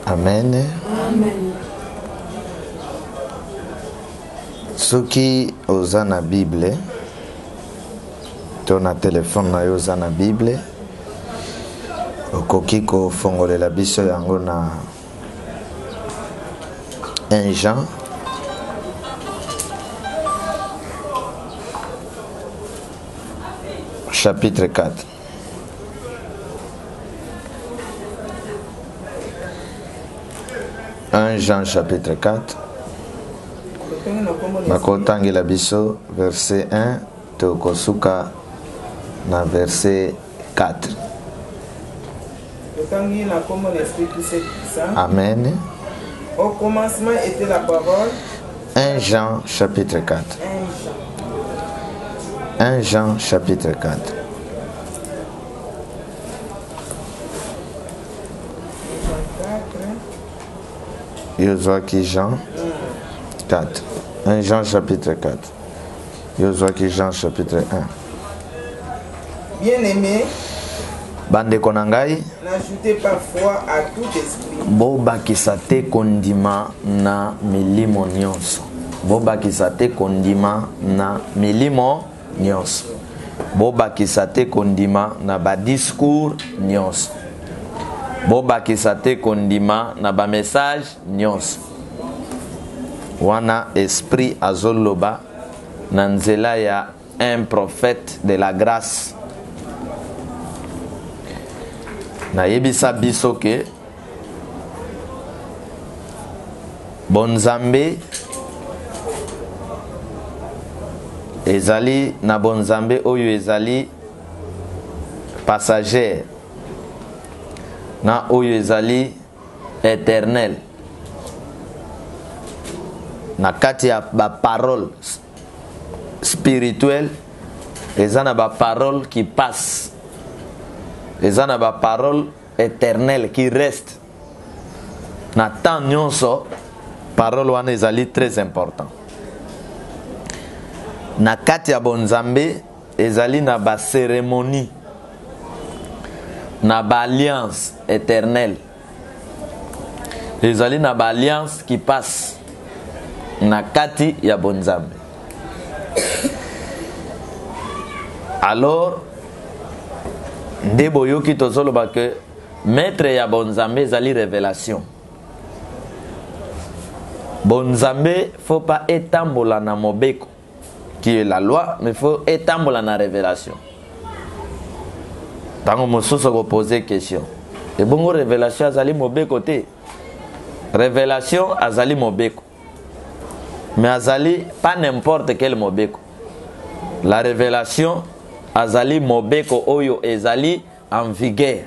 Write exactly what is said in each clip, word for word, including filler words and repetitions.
Amen. Amen. Ceux qui osent la Bible, ton téléphone na yoza na Bible, okoki ko fongolela biso yango na un Jean chapitre quatre. un Jean chapitre quatre. Bakotangi la biso verset un tokosuka na verset quatre. Amen. Au commencement était la parole. un Jean chapitre quatre. un Jean chapitre quatre. Yozoaki Jean quatre. un Jean chapitre quatre. Yozoaki Jean chapitre un. Bien-aimé, Bande konangai, n'ajoutez pas foi à tout esprit. boba kisate kondima na milimo nyonso. Boba kisate kondima na milimo nyonso. Boba kisate kondima na ba discours nyonso. Boba kisate kondima na ba message nyonso. Wana esprit azoloba na nzela ya un prophète de la grâce. Na yebisa biso ke bonzambe ezali na bonzambe oyo ezali passager na oyo ezali éternel. Na kati ya ba parole spirituelle eza na ba parole qui passe. Eza na ba parole éternelle qui reste. Na temps nyonso parole wana ezali très important. Na kati ya bonzambe ezali na ba cérémonie, na ba alliance éternelle, ezali na ba alliance qui passe na kati ya bonzambe. Alors nde boyoki tozoloba ke maître ya bonzambe ezali révélation. Bonzambe faut pas etambola na mobeko qui est la loi, mais faut etambola na révélation. Tango mosusu ko poser question. Et bongo révélation azali mobeko te. Révélation azali mobeko. Mais azali pas n'importe quel mobeko. La révélation azali mobeko oyo ezali en vigueur.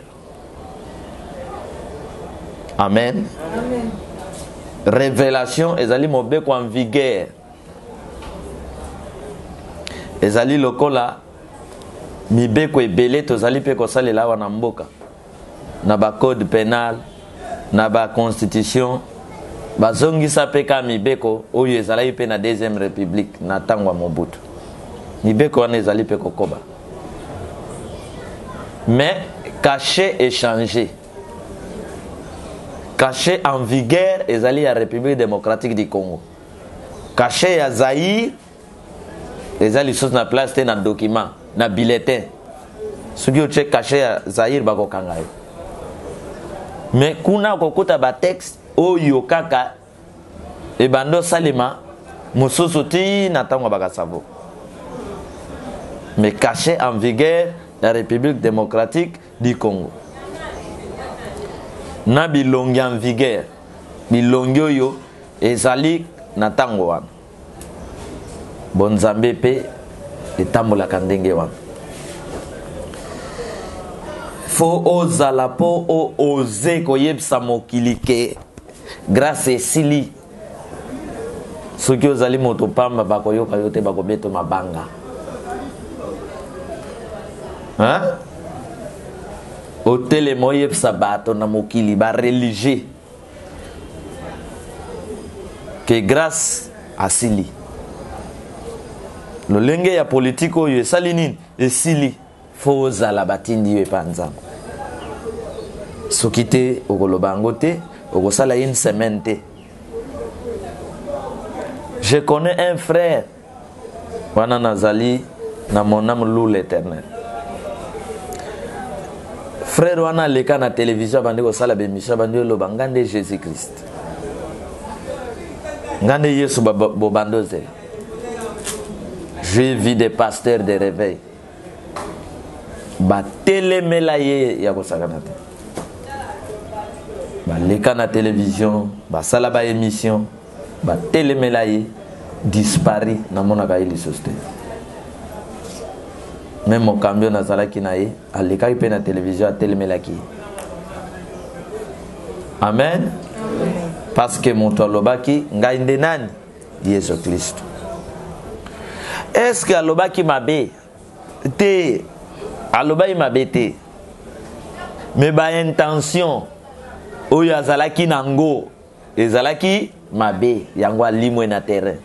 Amen. Amen. Révélation ezali mobeko en vigueur. Ezali lokola mibeko ebele tozali pe kosalela wana mboka. Na ba code pénal, na ba constitution, bazongisa pe ka mibeko oyo ezali pe na deuxième république na tangwa Mobutu. Mibeko wana ezali pe kokoba. Mais caché et changé. Caché en vigueur ezali ya République démocratique du Congo. Caché ya Zaïre ezali sous na place te na document, na bulletin. Soki o check caché ya Zaïre bako kangayo. Mais kuna kokota ba texte oyo kaka e bando salima mususu ti na tango baka savo. Mais caché en vigueur la République démocratique du Congo. Na bilongi en vigueur. Bilongi oyo ezali na tango wana. Bonzambe pe etambola kandenge wana. Fo ozala po o oze koyebisa mokili ke grâce esili. Soki ozali moto pamba bakoyoka yo te bakobeto mabanga. Hein? Hôtel moyeb sabato na mokili ba religieux que grâce à sili lolenge ya politique oyo esali nini esili foza la batindi yo epanza soki te okoloba yango te okosala une semaine te. Je connais un frère wana nazali na mon âme loue l'éternel. Frère wana leka na télévision bandi kosala bemission bandi loba ngande Jésus Christ. Ngande Yesu bobandoze. J'ai vu des pasteurs de réveil. Ba telemela ye ya kosakana te. Ba leka na télévision, ba sala ba émission, ba telemela ye dispari na monaka ili soste. Même mon camion nazala ki na ye, aleka pe na télévision a telemela ki. Amen. Parce que mon tolobaki ngai ndenani Yesu Christ. Est-ce que alobaki mabe te alobaki mabe te mais ba intention oyo azalaki nango ezalaki mabe yango alimwe na terrain.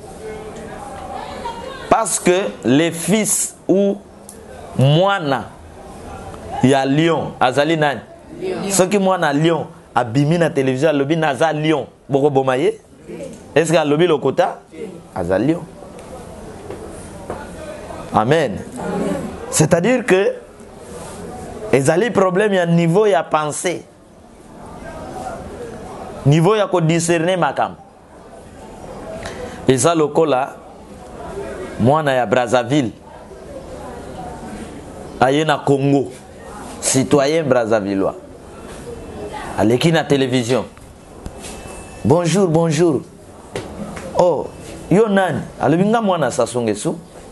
Parce que les fils ou mwana ya lion azali nani soki mwana lion abimi na télévision alobi naza lion boko bomaye. Est-ce que alobi lokota aza lion? Amen. Amen. C'est-à-dire que ezali problème ya niveau ya pensée, niveau ya ko discerner makam. Eza lokola mwana ya Brazzaville aye na Congo, citoyen brazzavillois aleki na télévision. Bonjour, bonjour. Oh, yo nani? Alobi nga mwana Sasungesu.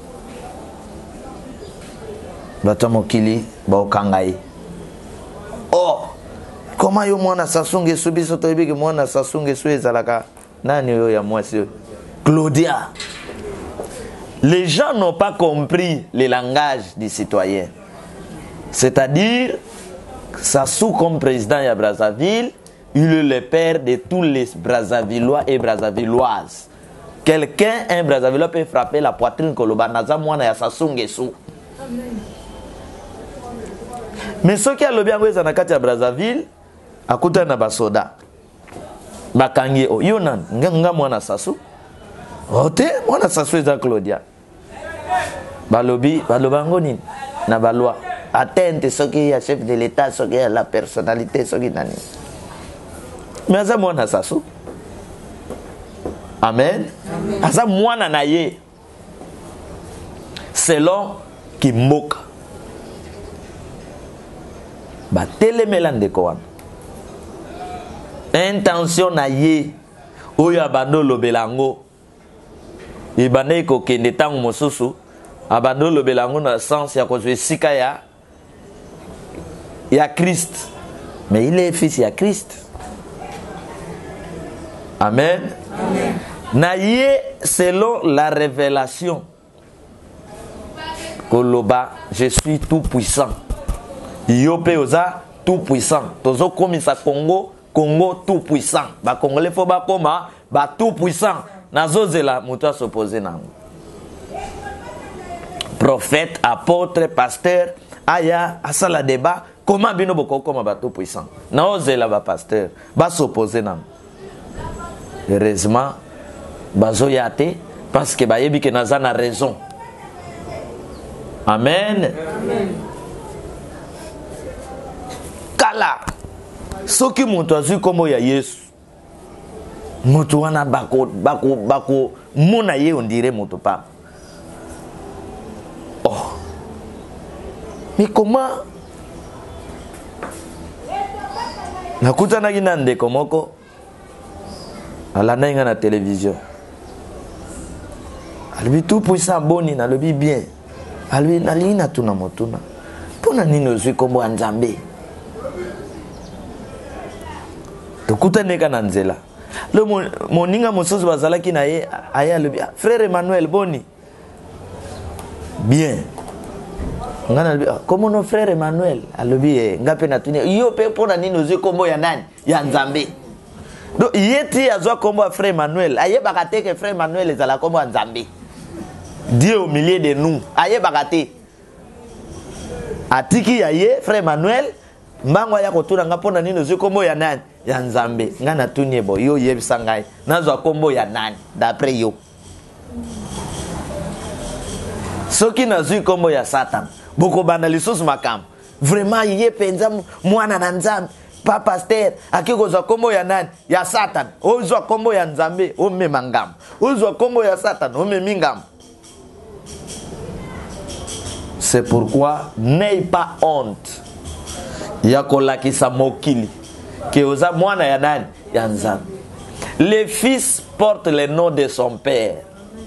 Bato mokili baokanga ye. Oh, comment yo mwana Sasungesu biso toyebi ke mwana Sasungesu ezalaka nani yo ya mwasi yo? Claudia. Les gens n'ont pas compris le langage du citoyen. C'est-à-dire, Sassou comme président de Brazzaville, il est le père de tous les Brazzavillois et Brazzavilloises. Quelqu'un, un Brazzavillois peut frapper la poitrine koloba naza mwana ya Sassou Nguesso. Mais ce qui a le bien dans la carte de Brazzaville, à côté de basoda, bakangi o yonan nga mwana Sassou. Ote mwana Sassou eza Claudia. Balobi balobango nini na balwa atteinte ce qui est chef de l'état, ce qui est la personnalité, ce qui nani. Mais aza mwana Sassou. Amen. Amen. Aza mwana na ye. Selon qui moque. Ba telemela ndeko wana. Intention na ye oyo abando lobelango. Ibane ko kende tangu mosusu abando lobelango na sens ya kozwe sika ya ya Christ. Mais il est fils ya Christ. Amen. Amen. Na ye selon la révélation. Koloba, je suis tout puissant. Yope oza tout puissant. Tozo komisa Congo, Congo tout puissant. Ba Congolais fo ba koma ba tout puissant. Nazo zela muto s'opposer nango. Prophète, apôtre, pasteur, aya asala débat, comment bino boko koma ba tout puissant. Na zela ba pasteur, ba s'opposer nango. Heureusement, bazo yate parce que ba yebi ke naza na raison. Amen. Amen. Kala soki mutu azwi kombo ya Yesu mutu wana bako bako bako mona ye on dirait mutu pa. Oh, mais comment nakutana kina ndeko moko alanda inga na télévision albi tout puissant boni na lobi bien albi nalina tuna motuna pona nini ozwi kombo ya Nzambe. Tokutane kana nzela le moninga mosusu bazalaki na ye aya le frère Emmanuel boni bien ngana le comment no frère Emmanuel alobi ngape na tuni yo pe pona nini ozwi kombo ya nani ya Nzambe. Donc yeti azwa kombo ya frère Emmanuel aye bakate ke frère Emmanuel ezala kombo ya Nzambe. Dieu au milieu de nous aye bakate atiki ya ye frère Emmanuel mbango ya kotuna nga pona nini ozwi kombo ya nani ya Nzambe nga natuni bo yo yebisa ngai nazwa kombo ya nani d'après yo soki nazwi kombo ya Satan boko banda lisusu makambo vraiment ye penza mwana na Nzambe pa pasteur akikozwa kombo ya nani ya Satan ozwa kombo ya Nzambe omema ngam ozwa kombo ya Satan omemi ngam. C'est pourquoi n'aie pas honte ya kolakisa mokili ke oza mwana ya nani ya Nzambe. Le fils porte le nom de son père.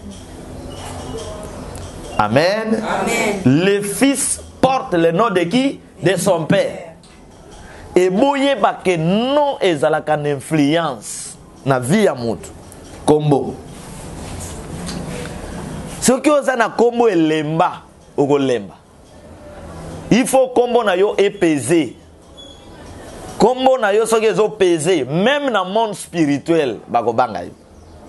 Amen. Amen. Le fils porte le nom de qui? De son père. Et boye ba ke non ezalaka na influence na vie ya mutu. Kombo. Soki oza na kombo elemba, okolemba. Il faut kombo na yo épaiser. Kombo na yo soki ezo peser, même dans le monde spirituel, bakobanga yo.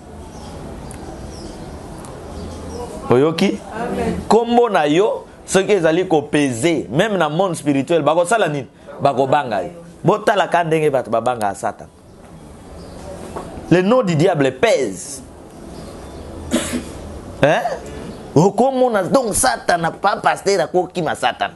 Oyoki? Amen. Kombo na yo soki ezali ko peser, même dans le monde spirituel, bakosala nini? Bakobanga yo. Botala ka ndenge bato babanga a Satan. Le nom du diable pèse. Hein? Okomona donc Satan n'a pas pasteur ko kima Satan.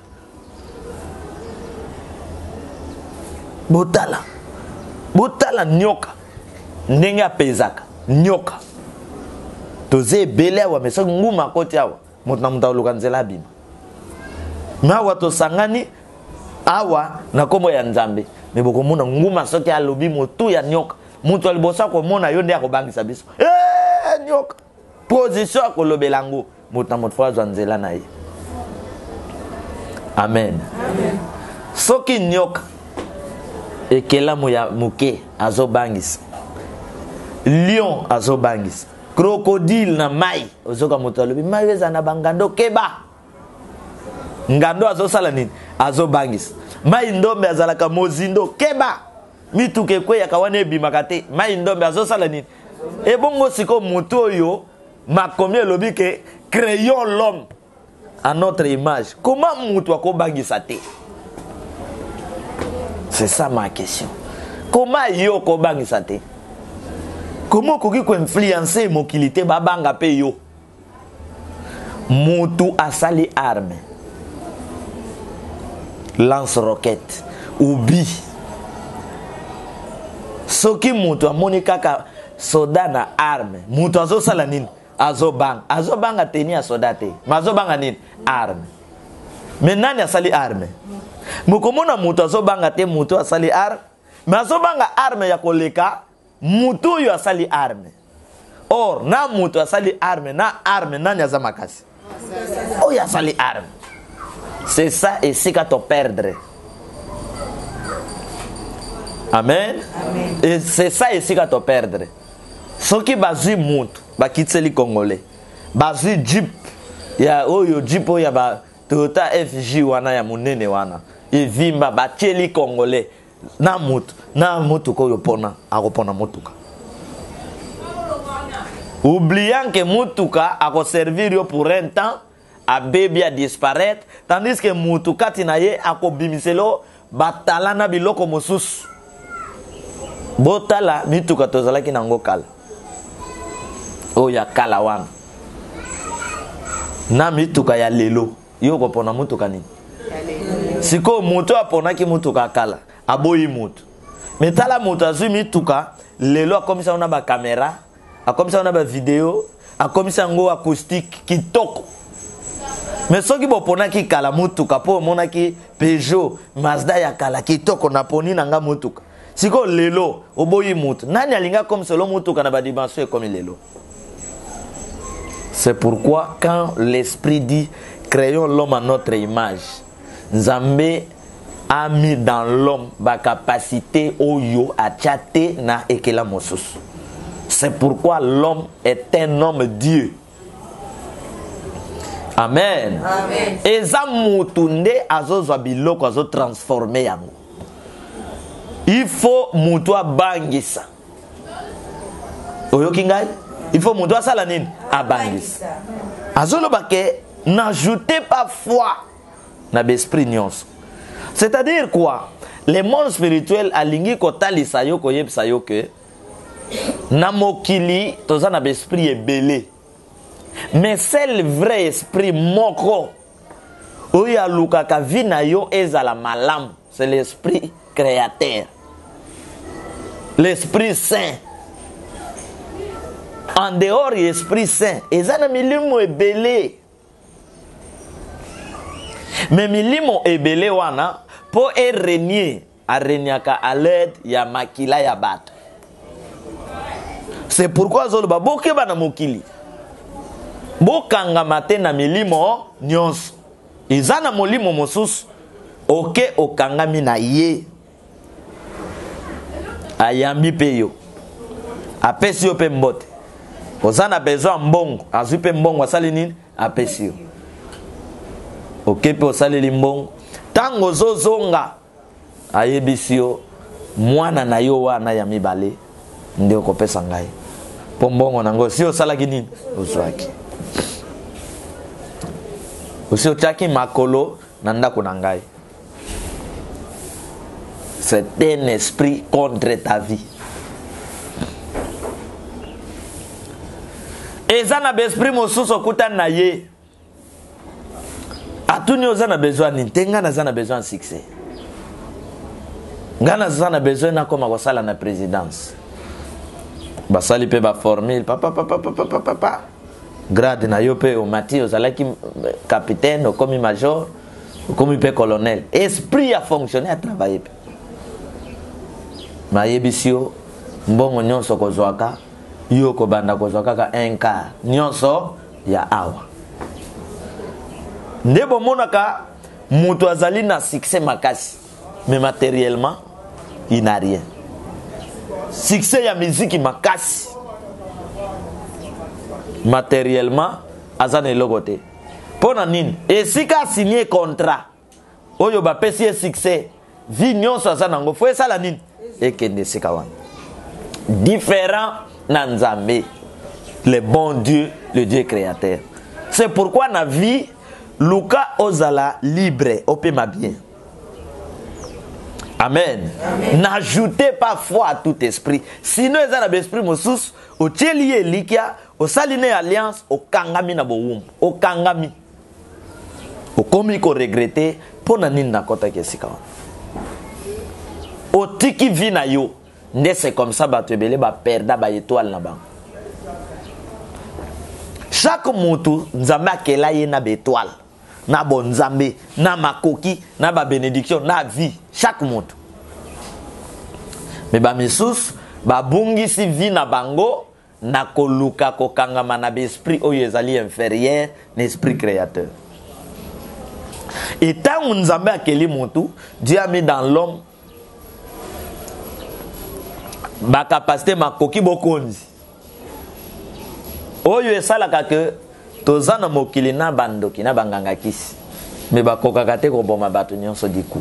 Botala. Botala nyoka. Ndenge apezaka. Nyoka. Toze bele wa meso nguma koti awa. Motna mutauluka nzela bima. Na wato sangani awa na kombo ya Nzambe. Meboko muna nguma soki alobi motu ya nyoka. Mutu alibosa ko mona yo nde akobangisa biso. Eh nyoka. Position akolobelango. Motna motfwa zwa nzela na ye. Amen. Amen. Soki nyoka ekela muya muke azobangisa. Lion azobangisa. Crocodile na mai ozoka moto alobi mai weza na bangando keba. Ngando azosala nini? Azobangisa. Mai ndombe azalaka mozindo keba. Mituke kwe ya kawane ebimaka te. Mai ndombe azosala nini? Ebongo siko moto oyo makomi elobi ke créons l'homme à notre image. Comment moto akobangisa te? C'est ça ma question. Comment yo kobangisa te? Comment koki ko influencer mokilité babanga pe yo? Mutu asali arme. Lance roquette. Ubi. Soki mutu amoni kaka soda na arme. Mutu azo sala nini? Azo bang. Azo banga teni ya soda te. Mazo banga nini? Arme. Mais nani asali arme? Mukomona mutu azo banga te mutu asali arme. Mais azo banga arme ya koleka. Mutu yo asali arme. Or na mutu asali arme na arme nani aza makasi. Oh ya asali arme. C'est ça et c'est qu'à te perdre. Amen. Amen. Et c'est ça et c'est qu'à te perdre. Ce qui bazui mutu ba kitseli congolais. Bazui jeep ya oyo jeep oya ba Toyota F J wana ya munene wana. Evimba ba tcheli congolais. Na mutu na mutuka oyo pona akopona mutuka oubliant que mutuka ako servir yo pour un temps a baby a disparaître tandis que mutuka tinaye ako bimiselo batala na biloko mosusu botala mituka tozalaki nango kala oya kala wana na mituka ya lelo yo kopona mutuka nini siko mutu aponaki mutuka kala aboyi mutu metala mutu azwi mituka lelo akomisa ona ba kamera akomisa ona ba video akomisa ngo acoustique kitoko mais soki boponaki kala mutuka po monaki Peugeot Mazda ya kala kitoko na poni nanga mutuka siko lelo oboyi mutu nani alinga comme solo mutuka na ba dimension comme lelo. C'est pourquoi quand l'esprit dit créons l'homme à notre image, Nzambe a mis dans l'homme la capacité oyo à chatter na ekela mosusu. C'est pourquoi l'homme est un homme Dieu. Amen. Amen. Eza mutunde azozwa biloko azo transformer yango. Il faut mutu abangisa. Oyo kingai? Il faut mutu asala nini? Abangisa. Azoloba ke n'ajoutez pas foi na l'esprit nyonso. C'est-à-dire quoi? le monde spirituel alingi kotalisa yo koyebisa yo ke na mokili toza na esprit ebele, mais c'est le vrai esprit moko oyo alukaka vi na yo ezala malamu, c'est l'esprit créateur, l'esprit saint. En dehors de l'esprit saint eza na milimo ebele, mais milimo ebele wana po e régner areniaka à l'aide ya makila ya bato. C'est pourquoi zoloba bokeba na mokili bokanga mate na milimo nyonso eza na molimo mosusu oke okangami na ye ayambi pe yo apesi yo pe mbote oza na besoin mbongo azwi pe mbongo asali nini apesi yo oke pe osaleli mbongo tango ozozonga ayebisi yo mwana na yo wana ya mibale nde okopesa ngai po mbongo nango si osalaki nini ozwaki osi otiaki makolo na ndako na ngai. C'est un esprit contre ta vie. Eza na besprit mosusu okutana na ye atuni oza na besoin nini te nga naza na besoin succès, nga naza na besoin nakoma kosala na présidence, basali pe baformule papa papa papa papa papa grade na yo pe omati ozalaki capitaine okomi major okomi pe colonel, esprit a fonctionné a travailler pe mayebisi yo mbongo nyonso kozwaka yo kobanda kozwaka ka un quart nyonso ya awa nde bomonaka mutu azali na succès makasi mais matériellement il n'a rien. Succès ya musique makasi matériellement azana eloko te pona nini esika signé contrat oyo bapesi succès vi nyonso azana ngo fo esala nini ekende sika wana différent na Nzambe le bon Dieu, le Dieu créateur. C'est pourquoi na vie luka ozala libre opema bien. Amen. N'ajoutez pas foi à tout esprit. Sinon, ils ont l'esprit mosus, au tchelier likia, au saliné alliance, au kangami na boum, au kangami. Au komi ko regretter, pour nanin na kota kesika. Au tiki vina yo, ne c'est comme ça, ba tebele ba perda ba étoile na bang. Chaque moutou, nzambe akela ye na étoile. Na bonzambe, na makoki, na ba bénédiction, na vie, chaque monde. Mais ba misous, ba bungi si vie na bango, na koluka kokangama na esprit oyo ezali inférieur, l'esprit créateur. Et tant nzambe akeli mutu, Dieu a mis dans l'homme ba capacité makoki bokonzi. Oyo esalaka que tozana mokili na bandoki na banganga kisi me bakokaka te koboma bato nyonso diku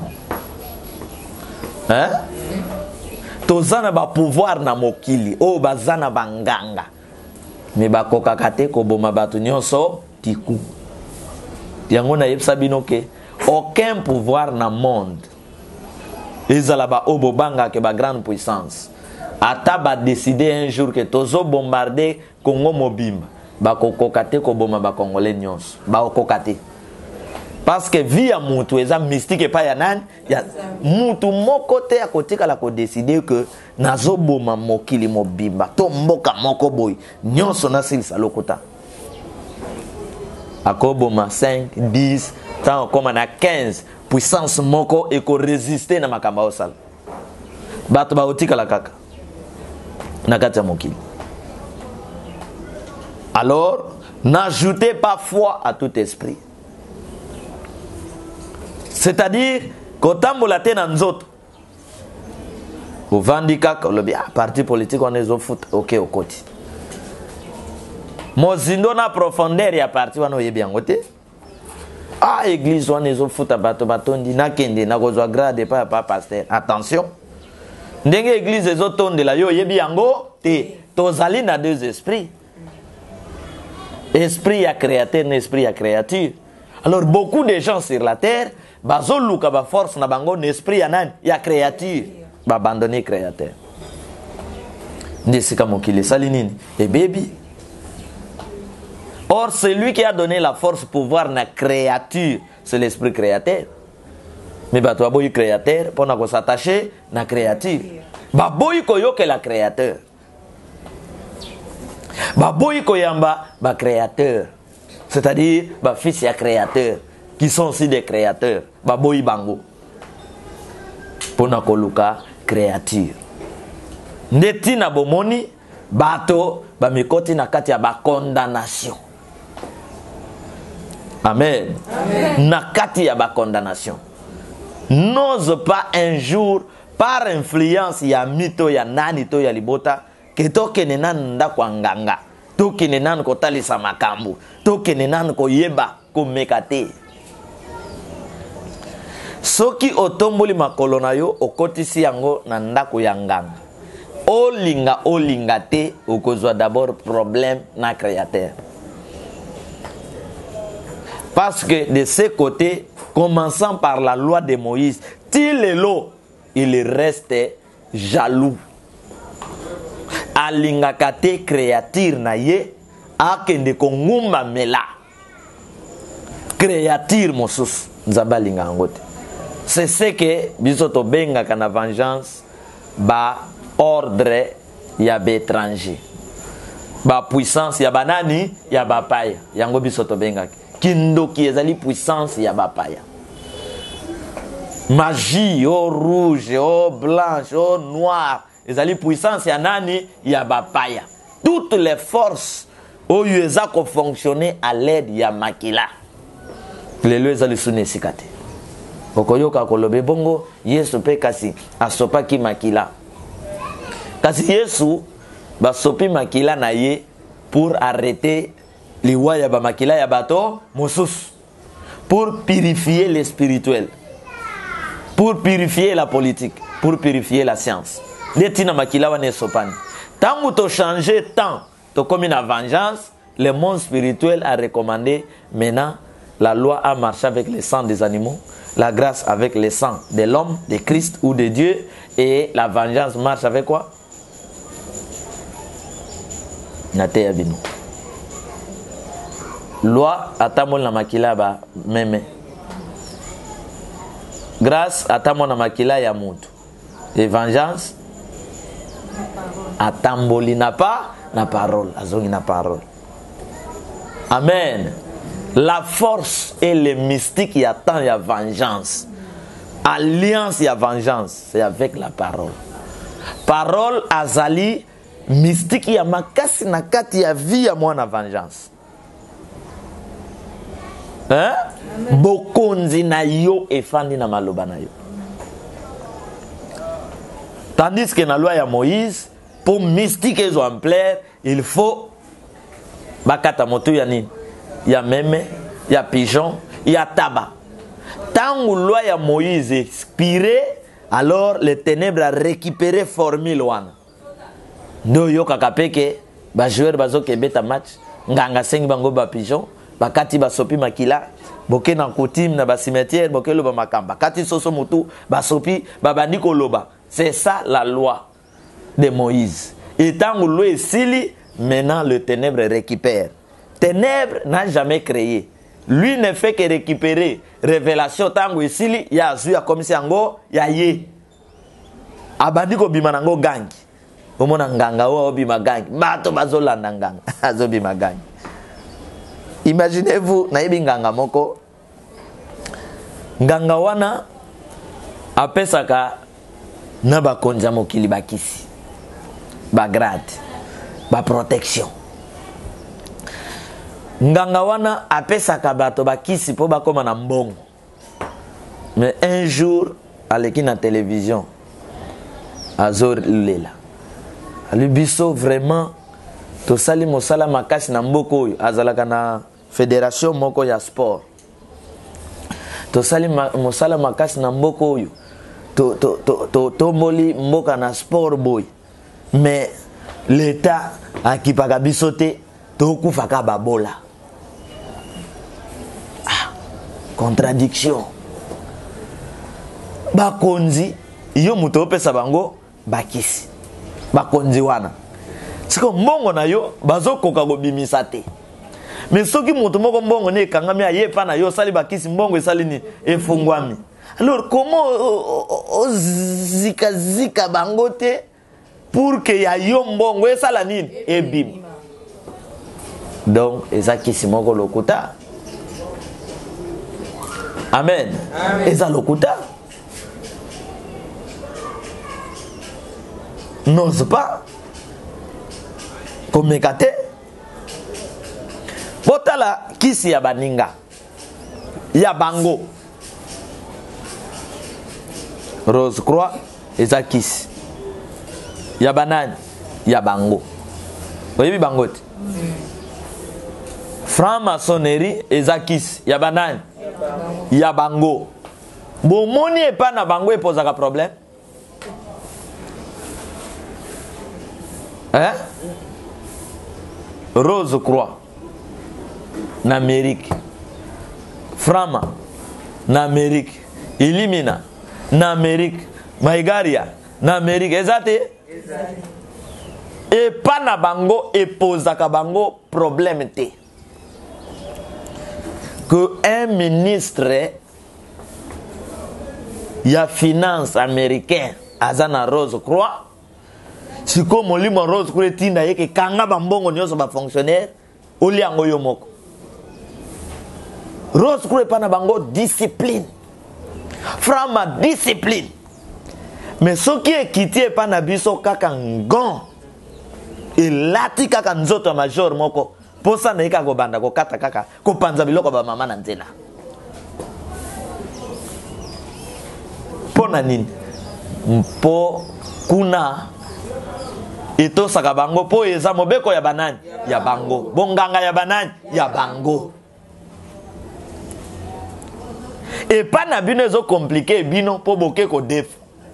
hein tozana ba pouvoir na mokili o bazana banganga me bakokaka te koboma bato nyonso diku yango na yebisa bino ke aucun pouvoir na monde ezala ba obo banga ke ba grande puissance ata ba décider un jour que tozo bombarder Congo mobimba bakokokate koboma ba congolais nyonso bakokate parce que vie ya mutu eza mystique pa ya nani ya mutu moko te ya kotika la ko décider que nazo boma mokili mobimba to mboka moko boy nyonso na silisa lokota akoboma cinq dix tant comme na quinze puissance moko e ko résister na makamba osala bato ba otika la kaka na kati ya mokili. Alors, n'ajoutez pas foi à tout esprit. C'est-à-dire, quand on a été dans nzoto, au Vandika, le parti politique, on est au foot, ok, au côté. Mozindo na profondeur ya parti, on est bien côté. Ah, église, on est au foot, à bateau, bateau, on na kende, na gozo grade, pas pas pasteur. Attention. Ndenge église, les autres, on est là, yo, yebi yango, te, tozali na deux esprits. Esprit à créateur, esprit à créature. Alors beaucoup de gens sur la terre, bazoluka ba force na bango n'esprit ya nani ya créature, ba abandonner créateur. Ndesika mokili sali nini? Et baby. Or celui qui a donné la force pouvoir na créature, c'est l'esprit créateur. Mais ba to boy créateur pour na ko s'attacher na créature. Ba boy ko yo que la créateur. Ba boy ko yamba ba créateur. C'est-à-dire ba fils ya créateur qui sont aussi des créateurs. Ba boy bango. Pour na ko luka créature. Ndeti na bomoni bato ba mikoti na kati ya ba condamnation. Amen. Amen. Na kati ya ba condamnation. N'ose pas un jour par influence ya mito ya nani to ya libota ke toke nenan nda kwa nganga. Toke nenan ko talisa makambu. Toke nenan ko yeba ko mekate. Soki otomboli makolo na yo okotisi yango na ndako ya nganga. Olinga olinga te okozwa d'abord problème na créateur. Parce que de ce côté, commençant par la loi de Moïse, Tilelo, il reste jaloux. Alinga kate créature na ye akende kongumba mela. Créature mosus nzabalinga ngote. C'est ce que bisoto benga kana vengeance ba ordre ya bétranger. Ba puissance ya banani ya bapaya. Yango bisoto benga. Kindoki ezali puissance ya bapaya. Magie au rouge, au blanche, au noir. Ezali puissance ya nani ya bapaya. Toutes les forces au yueza ko fonctionner à l'aide ya makila. Lelo ezali sune sikate. Okoyoka kolobe bongo Yesu pe kasi asopa ki makila. Kasi Yesu basopi makila na ye pour arrêter liwa ya ba makila ya bato mosus, pour purifier le spirituel, pour purifier la politique, pour purifier la science. Netina makila wane sopani. Tangu to changer temps, to comme une vengeance, le monde spirituel a recommandé maintenant la loi a marché avec le sang des animaux, la grâce avec le sang de l'homme, de Christ ou de Dieu, et la vengeance marche avec quoi? Nate abino. Loi atamol na makila ba meme. Grâce atamol na makila ya mutu. Et vengeance atamboli na pas na parole, azongi na parole. Amen. La force et le mystique y attend y a vengeance. Alliance y a vengeance, c'est avec la parole. Parole azali mystique ya makasi na kati ya vie ya mwana vengeance. Hein? Bokonzi na yo efandi na maloba na yo. Tandis que na loi ya Moïse, pour mystique exemplaire, il faut bakata moto ya nini? Ya meme, ya pigeon, ya tabac. Tant que la loi ya Moïse expiré, alors les ténèbres a récupéré formule wana. Do yo kakapeke ba joueur bazo kebeta match nganga sengi bango ba pigeon bakati basopi makila boke na coutume na ba cimetière boke loba makamba kati soso mutu basopi babandi koloba. C'est ça la loi de Moïse. Et tant que l'eau est sili, maintenant le ténèbre récupère. Ténèbres n'a jamais créé. Lui ne fait que récupérer. Révélation tango isili ya zuya comme si ango ya ye. Abandi ko bima nango gangi. Omona nganga wa obima gangi. Bato bazolanda nganga. Azobima gangi. Imaginez-vous na yebi nganga moko. Nganga wana apesaka na ba konza mokili bakisi. Ba grade. Ba protection. Nganga wana apesaka bato bakisi po bakoma na mbongo. Mais un jour aleki na télévision azor lela. Ali biso vraiment to sali mosala makasi na mboko oyo azalaka na fédération moko ya sport. To sali ma, mosala makasi na mboko oyo to to to to, to moli mboka na sport boy. Mais l'état akipaka biso te to kufaka babola. contradiction. Bakonzi yo muto opesa bango bakisi. Bakonzi wana. Siko mbongo na yo bazokoka kobimisa te. Mais soki muto moko mbongo ne kangami ayepa na yo sali bakisi mbongo esali ni efungwami. Alors comment zika zika bango te pour que ya yo mbongo esala nini ebim. Donc eza kisi moko lokuta. Amen. Amen. Eza lokuta. N'ose pas komekate. Botala kisi ya baninga ya bango. Rose Croix eza kisi ya banani ya bango. Oyebi bango te. Franc-maçonnerie eza kisi ya banani ya bango. Bomoni epa na bango epozaka problème. Hein? Rose Croix na Amérique, Frama na Amérique, Illumina na Amérique, Maigaria na Amérique. Ezate? Et pas na bango et posaka bango problème te. Que un ministre ya finance américain azana Rose Croix. Si comme molimo Rose Croix tinda yeke kanga bambongo nyoso ba fonctionnaire oli yango yo moko. Rose Croix pa na bango discipline. Frama discipline. Mais ce qui est quitté pa na biso kaka ngon. Et lati kaka nzoto major moko. Posa na yeka go banda ko kata kaka ko panza biloko ba mama na nzela. Pona nini? Mpo kuna ito saka bango po eza mobeko ya banani ya bango. Bonganga ya banani ya bango. Et pas na bino ezo compliqué bino po boke ko def.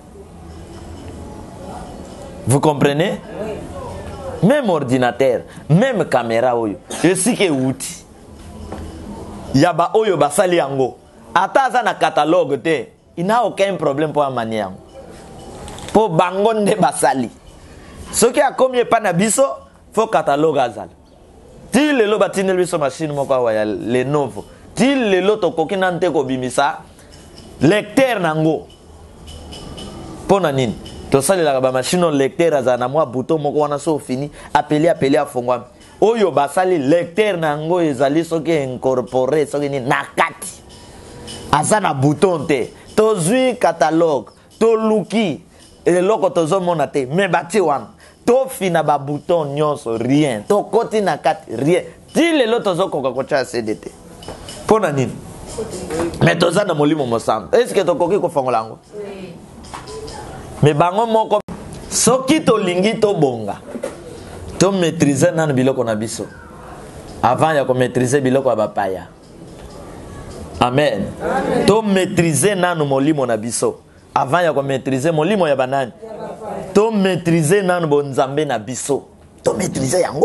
Vous comprenez? Même ordinateur, même caméra oyo. Esike outil. Yaba oyo basali yango. Ata za na catalogue te. Il n'a aucun problème pour amani yango. Po bango nde basali. Ce qui a combien pas na biso, faut catalogue azal. Ti lelo batine biso machine moko wa ya Lenovo. Ti lelo to kokina nte ko bimisa lecteur nango. Pona nini? To sali la ba machine lecteur azal na mwa bouton moko wana so fini, appeler appeler afongwa. Oyo basali lecteur nango ezali soki incorporer soki ni nakati. Azana bouton te. To zui catalogue, to luki eloko tozo mona te, me bati wana. To fina ba bouton nyonso rien. To koti na kati rien. Ti lelo tozo koka kocha C D T. Pona nini? Mais toza na molimo mosam. Est-ce que to koki ko fongola ngo? Oui. Mais bango moko soki to lingi to bonga. To maîtriser nan biloko na biso. Avant ya ko maîtriser biloko ba paya. Amen. Amen. To maîtriser nanu molimo na biso. Avant ya ko maîtriser molimo ya banani. To maîtriser nanu bonzambe na biso. To maîtriser yango.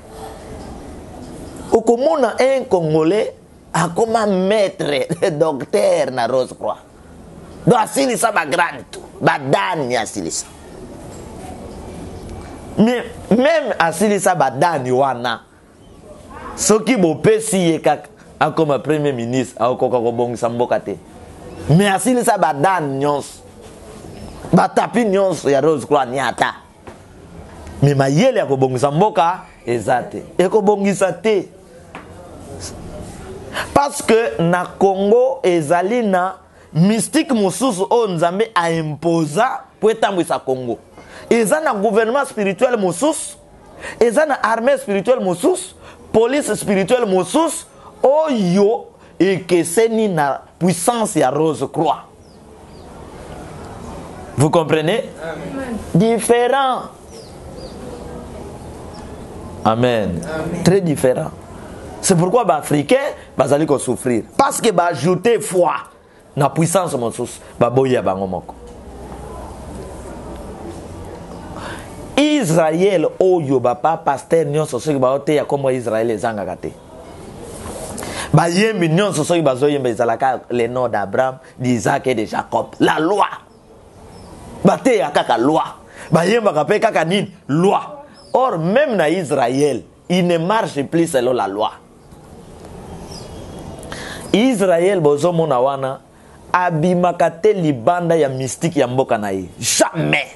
Okomona un Congolais akoma maître docteur na Rose Croix. Do asilisa ba grande tout. Ba dani asilisa. Mais même asilisa ba dani wana. Soki bo pesi ye kaka akoma premier ministre akoka ko bongisa mboka te. Mais asilisa ba dani nyonso. Ba tapi nyonso ya Rose Croix nyata. Mais mayele ko bongisa mboka ezate. Eko bongisa te. Parce que na Congo ezali na mystique mosusu o nzambe a imposa pour etambwisa Congo. Eza na gouvernement spirituel mosusu, eza na armée spirituelle mosusu, police spirituelle mosusu oyo ekeseni na puissance ya Rose Croix. Vous comprenez? Amen. Différent. Amen. Amen. Très différent. C'est pourquoi les Africains vont souffrir. Parce qu'ils vont ajouter foi dans la puissance de Moussous. Israël, oh yo papa pasteur nyon so qui ba ote ya comme Israël ezanga kate. Ba yembi nyonso soki bazo yemba ezalaka les noms d'Abraham, d'Isaac et de Jacob. La loi. Ba te ya kaka loi. Ba yemba kape kaka nini loi. Or même na Israël, il ne marche plus selon la loi. Israël bozo mona wana abimakate libanda ya mystique ya mboka na ye. Jamais.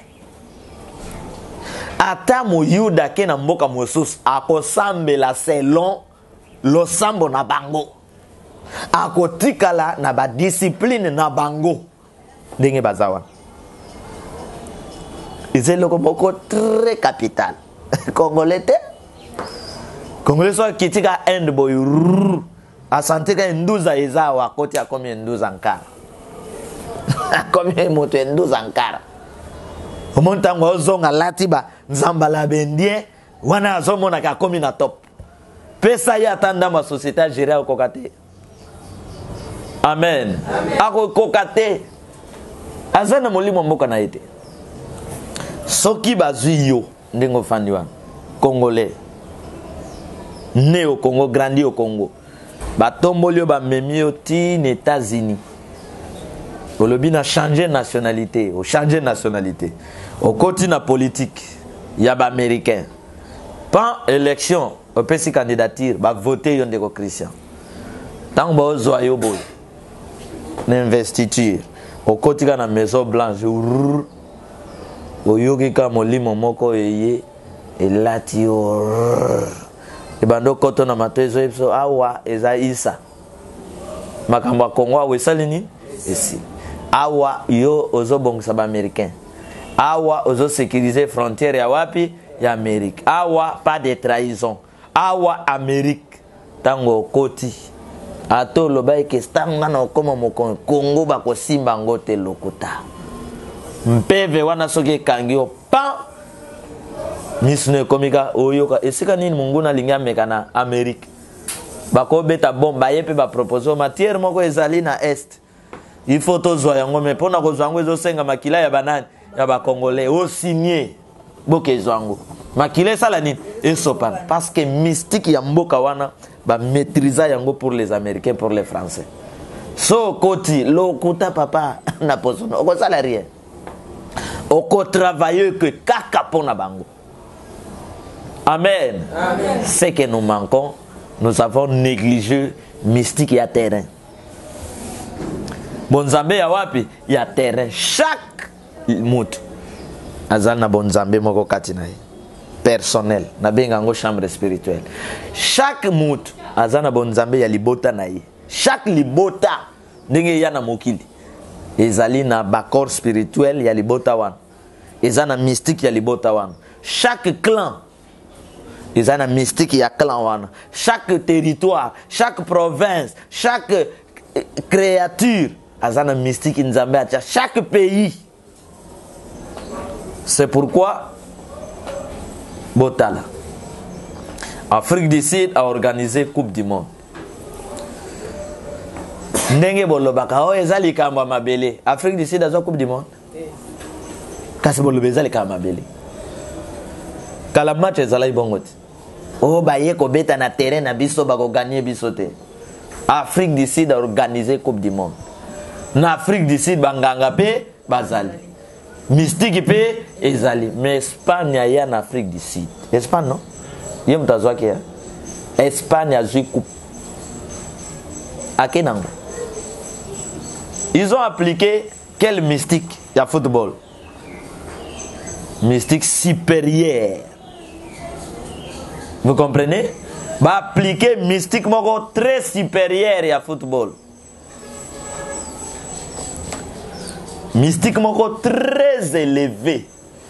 Ata mo yuda ke na mboka mosusu akosambela selon losambo na bango. Akotikala na ba discipline na bango. Ndenge bazawa. Ize loko moko très capital. Congolais te? Congolais so kitika end boy. Asantika nduza ezawa koti akomi nduza nkara. Akomi moto nduza nkara. Omontango ozonga latiba nzambala bendie wana azomona ka komi na top. Pesa ya tanda ma société gérer au kokate. Amen. Ako kokate. Azana molimo mboka na ete. Soki bazui yo ndengo fandiwa Congolais. Né au Congo, grandi au Congo. Batombolio ba memio ti aux États-Unis. Olobi na changer nationalité, au changer nationalité. Au côté na politique, il y a ba américain. Pas élection, au petit candidature, ba voter yon deko Christian. Tant ba ozoyo boy. N'investiture. Au côté na maison blanche, au yogi ka molimo moko eye elati o. Ibando koto na matezo episo awa eza isa. Makamba Kongo we salini esi. Awa yo ozo bongisa ba américain. Awa ozo sécuriser frontière ya wapi ya Amérique. Awa pas de trahison. Awa Amérique tango koti. Ato lobai ke stanga na koma moko Congo ba ko simba ngote lokuta. Mpeve wana soke kangio pa misne komika oyoka esika nini mungu na linga mekana Amérique. Bako beta bomba yepe ba proposer matière moko ezali na est. Il faut tozwa yango me pona kozwa yango ezosenga makila ya banani ya ba congolais o signer boke zango. Makila sala nini esopana parce que mystique ya mboka wana ba maîtriser yango pour les américains pour les français. So koti lokuta papa na posono oko sala rien. Oko travailler que kaka pona bango. Amen. Amen. C'est que nous manquons, nous avons négligé mystique et à terrain. Bonzambe ya wapi ya terrain. Chaque mout azal na bonzambe moko katina personnel na bengango chambre spirituelle. Chaque mout azal na bonzambe ya libota na ye. Chaque libota ndenge ya na mokili ezali na bakor spirituel ya libota wan. Ezana mystique ya libota wan. Chaque clan ils ont un mystique, il y a clan. Chaque territoire, chaque province, chaque créature, ils ont un mystique, chaque pays. C'est pourquoi Botala, Afrique du Sud a organisé Coupe du Monde. Ndenge bolobaka o ezali kamba mabele. Afrique du Sud a Coupe du Monde. Kasi bolobe ezali kamba mabele. Kala match ezali bongoti. Oh, bah, yé ko beta na terrain na biso ba ko gagner biso te. Afrique du Sud a organisé Coupe du Monde. Na Afrique du Sud banganga pe bazali. Mystique pe ezali. Mais Espagne ya en Afrique du Sud. Espagne non? Yé mtazwa kia. Espagne a joué coupe. Akenango. Ils ont appliqué quel mystique ya football? Mystique supérieure. Vous comprenez? Va appliquer mystique moko très supérieur à football. Mystique moko très élevé.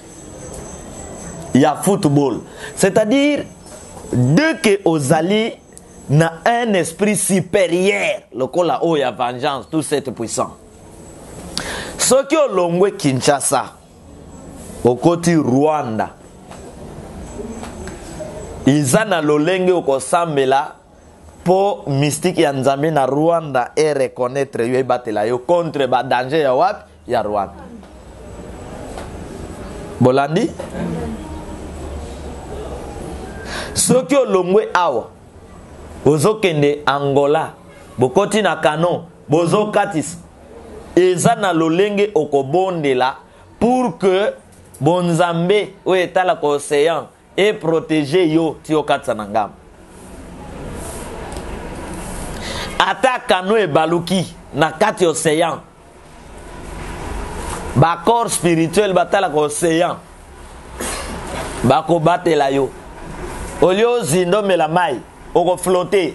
Il y a football. C'est-à-dire, dès que Ozali n'a un esprit supérieur, le coup là où il y a vengeance, tout c'est puissant. Ce qui est l'ongwe Kinshasa, au côté Rwanda, ils ont lolenge au kosambela pour mystique ya nzambe na Rwanda et reconnaître yo batela yo contre ba danger ya wap ya Rwanda. Bolandi? Ce que l'ongwe awa bozokende Angola bokoti na kano bozokatisa eza na lolenge okobondela pour que bonzambe o etala ko océan et protéger yo ti okatisa na ngamba. Ata kano e baluki na kati océan ba corps spirituel batala ko océan bako batela yo olio zindo mela mai oko flotter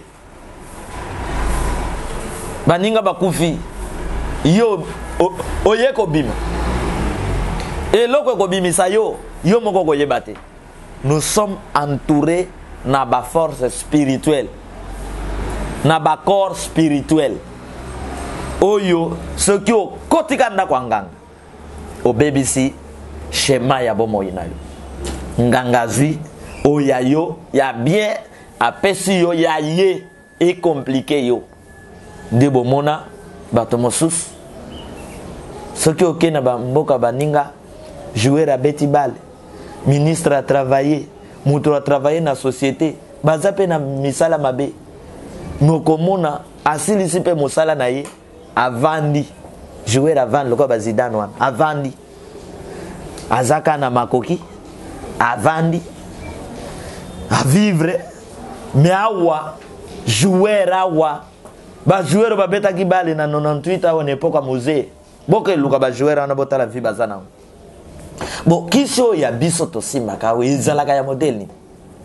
baninga bakufi yo oye ko bima eloko ko bimisa yo yo moko ko yebate. Nous sommes entourés na ba force spirituelle na ba corps spirituel oyo soki o kotika nda kwa nganga obebisi schéma ya bomoi na yo nganga zwi oya yo ya bien apesi yo ya ye e compliqué yo de bomona bato mosusu soki oke na bamboka baninga joueur a beti bal ministre a travaillé mutu a travaillé na société baza pe na misala mabe nokomona asilisi pe mosala na ye avandi joueur avandi loko bazidane wana avandi azaka na makoki avandi a vivre mais awa joueur awa ba joueur ba betaki bale na quatre-vingt-dix-huit awa na époque musée boke luka ba joueur ana botala vi bazana bo kiso ya biso tosimaka we ezalaka ya modèle ni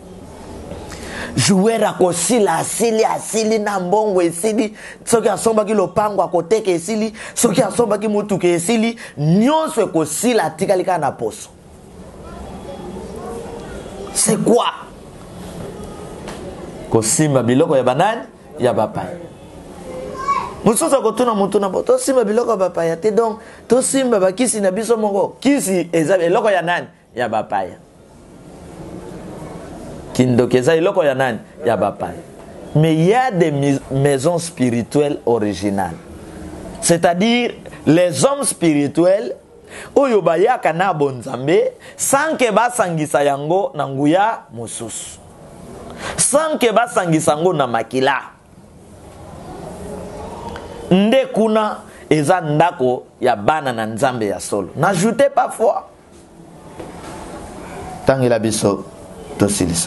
joueur akosila asili asili na mbongo esili soki asombaki lopango akoteka esili soki asombaki mutuka esili nyonso ekosila atikali kaka na poso. C'est quoi? Kosimba biloko ya banani ya bapaya. Mususu akotuna mutuna bo to simba biloko ya bapaya te donc to simba bakisi na biso moko kisi eza eloko ya nani ya bapaya. Kindoki eza eloko ya nani ya bapaya. Mais il y a des maisons spirituelles originales. C'est-à-dire les hommes spirituels oyo bayaka na bonzambe sanke basangisa yango na nguya mosusu sanke basangisa yango na makila nde kuna eza ndako ya bana na nzambe ya solo. N'ajoutez pas foi tangela biso tosilisa.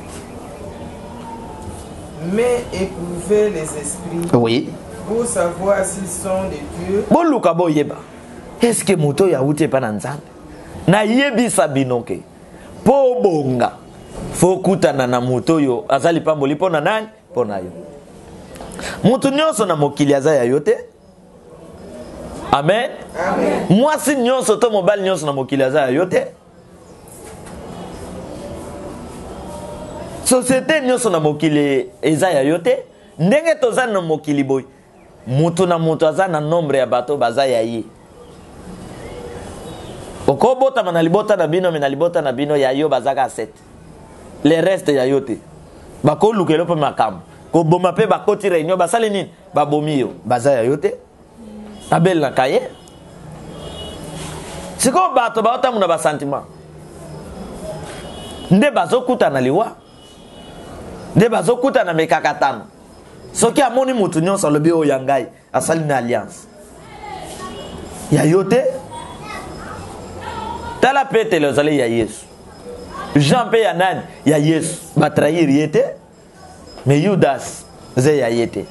Mais éprouvez les esprits oui pour savoir s'ils sont de Dieu. Boluka boyeba est-ce que moto ya ute pa na nzambe na yebisa binoke po bonga fo kutana na moto yo azali pamboli pona nani pona yo moto nyonso na mokili aza ya yote. Amen, amen. Mwasi nyonso to mobali nyonso na mokili aza ya yote. Société nyonso na mokili eza ya yote. Ndenge toza na mokili boy moto na moto aza na nombre ya bato baza ya ye. Okobota manalibota na bino menalibota na bino ya yo bazaka sept. Le reste ya yote. Bako lukelo pe makam. Ko boma pe bakoti réunion basale nini? Babomi yo. Baza ya yote. Abel na kaye. Siko bato baota muna ba sentiment. Nde bazokuta na liwa. Nde bazokuta na mekakatano. Soki amoni mutu nyonso lobi o yangai asali na alliance. Ya yote. Tala pete le zali ya Yesu. Jean pe ya nani ya Yesu. Ba trahir yete. Mais Judas ze ya yete.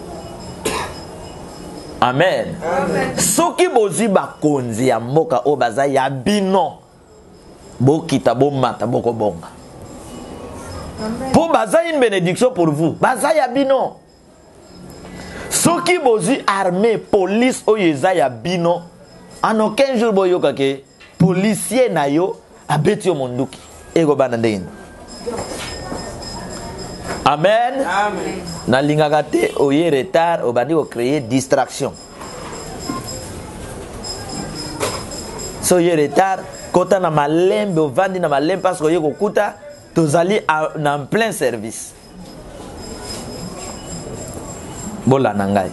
Amen. Amen. Soki bozi ba konzi ya mboka o baza ya bino. Bokita bomata boko bonga. Amen. Pour baza une bénédiction pour vous. Baza ya bino. Soki bozi armée police o yeza ya bino. En aucun jour boyoka ke policier na yo abeti yo monduki ego bana ndeni. Amen. Amen. Na lingaka te oye retard obandi ko créer distraction. So ye retard kota na malembe ovandi na malembe parce que oye kokuta tozali na en plein service. Bola nangai.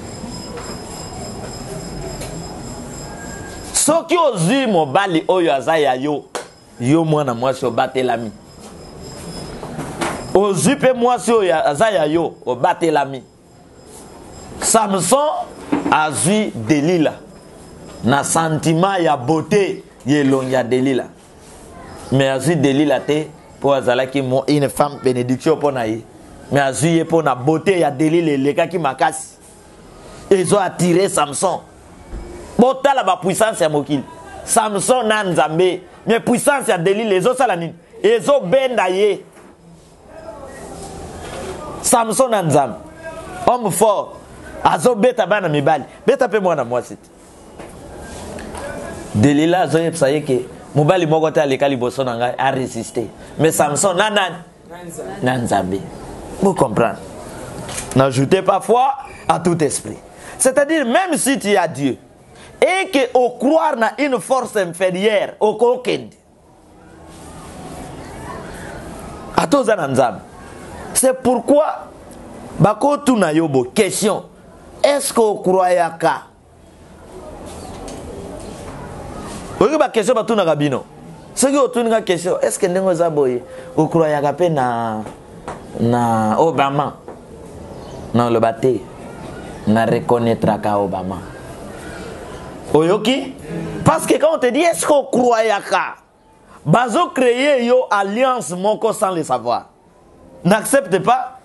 Soki ozi mobali oyo azaya yo yo mwana mwasi obatelami ozwi mpe mwasi oyo aza ya yo obatelami. Samson azwi Delila na sentiment ya beauté yelongi ya Delila, mais azwi Delila te po azalaki une femme bénédiction po na ye, mais azwi ye po na beauté ya Delila elekaki makasi ezo attirer Samson. Botala ba puissance ya mokili Samson na nzambe, mais puissance ya Delila ezo sala nini? Ezo benda ye. Samson na nzambe, homme fort, azo beta bana mibali, beta pe mwana mwasi. Delila azo yebisa ye ke mobali moko te aleka liboso na ngai a résister, mais Samson na nani? Na nzambe. Vous comprenez? N'ajoutez pas foi à tout esprit. C'est-à-dire, même si tu as Dieu et que au croire na une force inférieure au kokend, à tous les nzambe. C'est pourquoi bako tuna yobo question, est-ce qu'on croit yaka? Oyo ba question ba tuna kabino. Ce que on tuna question, est-ce que ndengo za boye o croit yaka pe na na Obama? Non le baté na reconnaîtra ka Obama. Oyoki? Parce que quand on te dit est-ce qu'on croit yaka? Bazo créer yo alliance moko sans le savoir. N'accepte pas.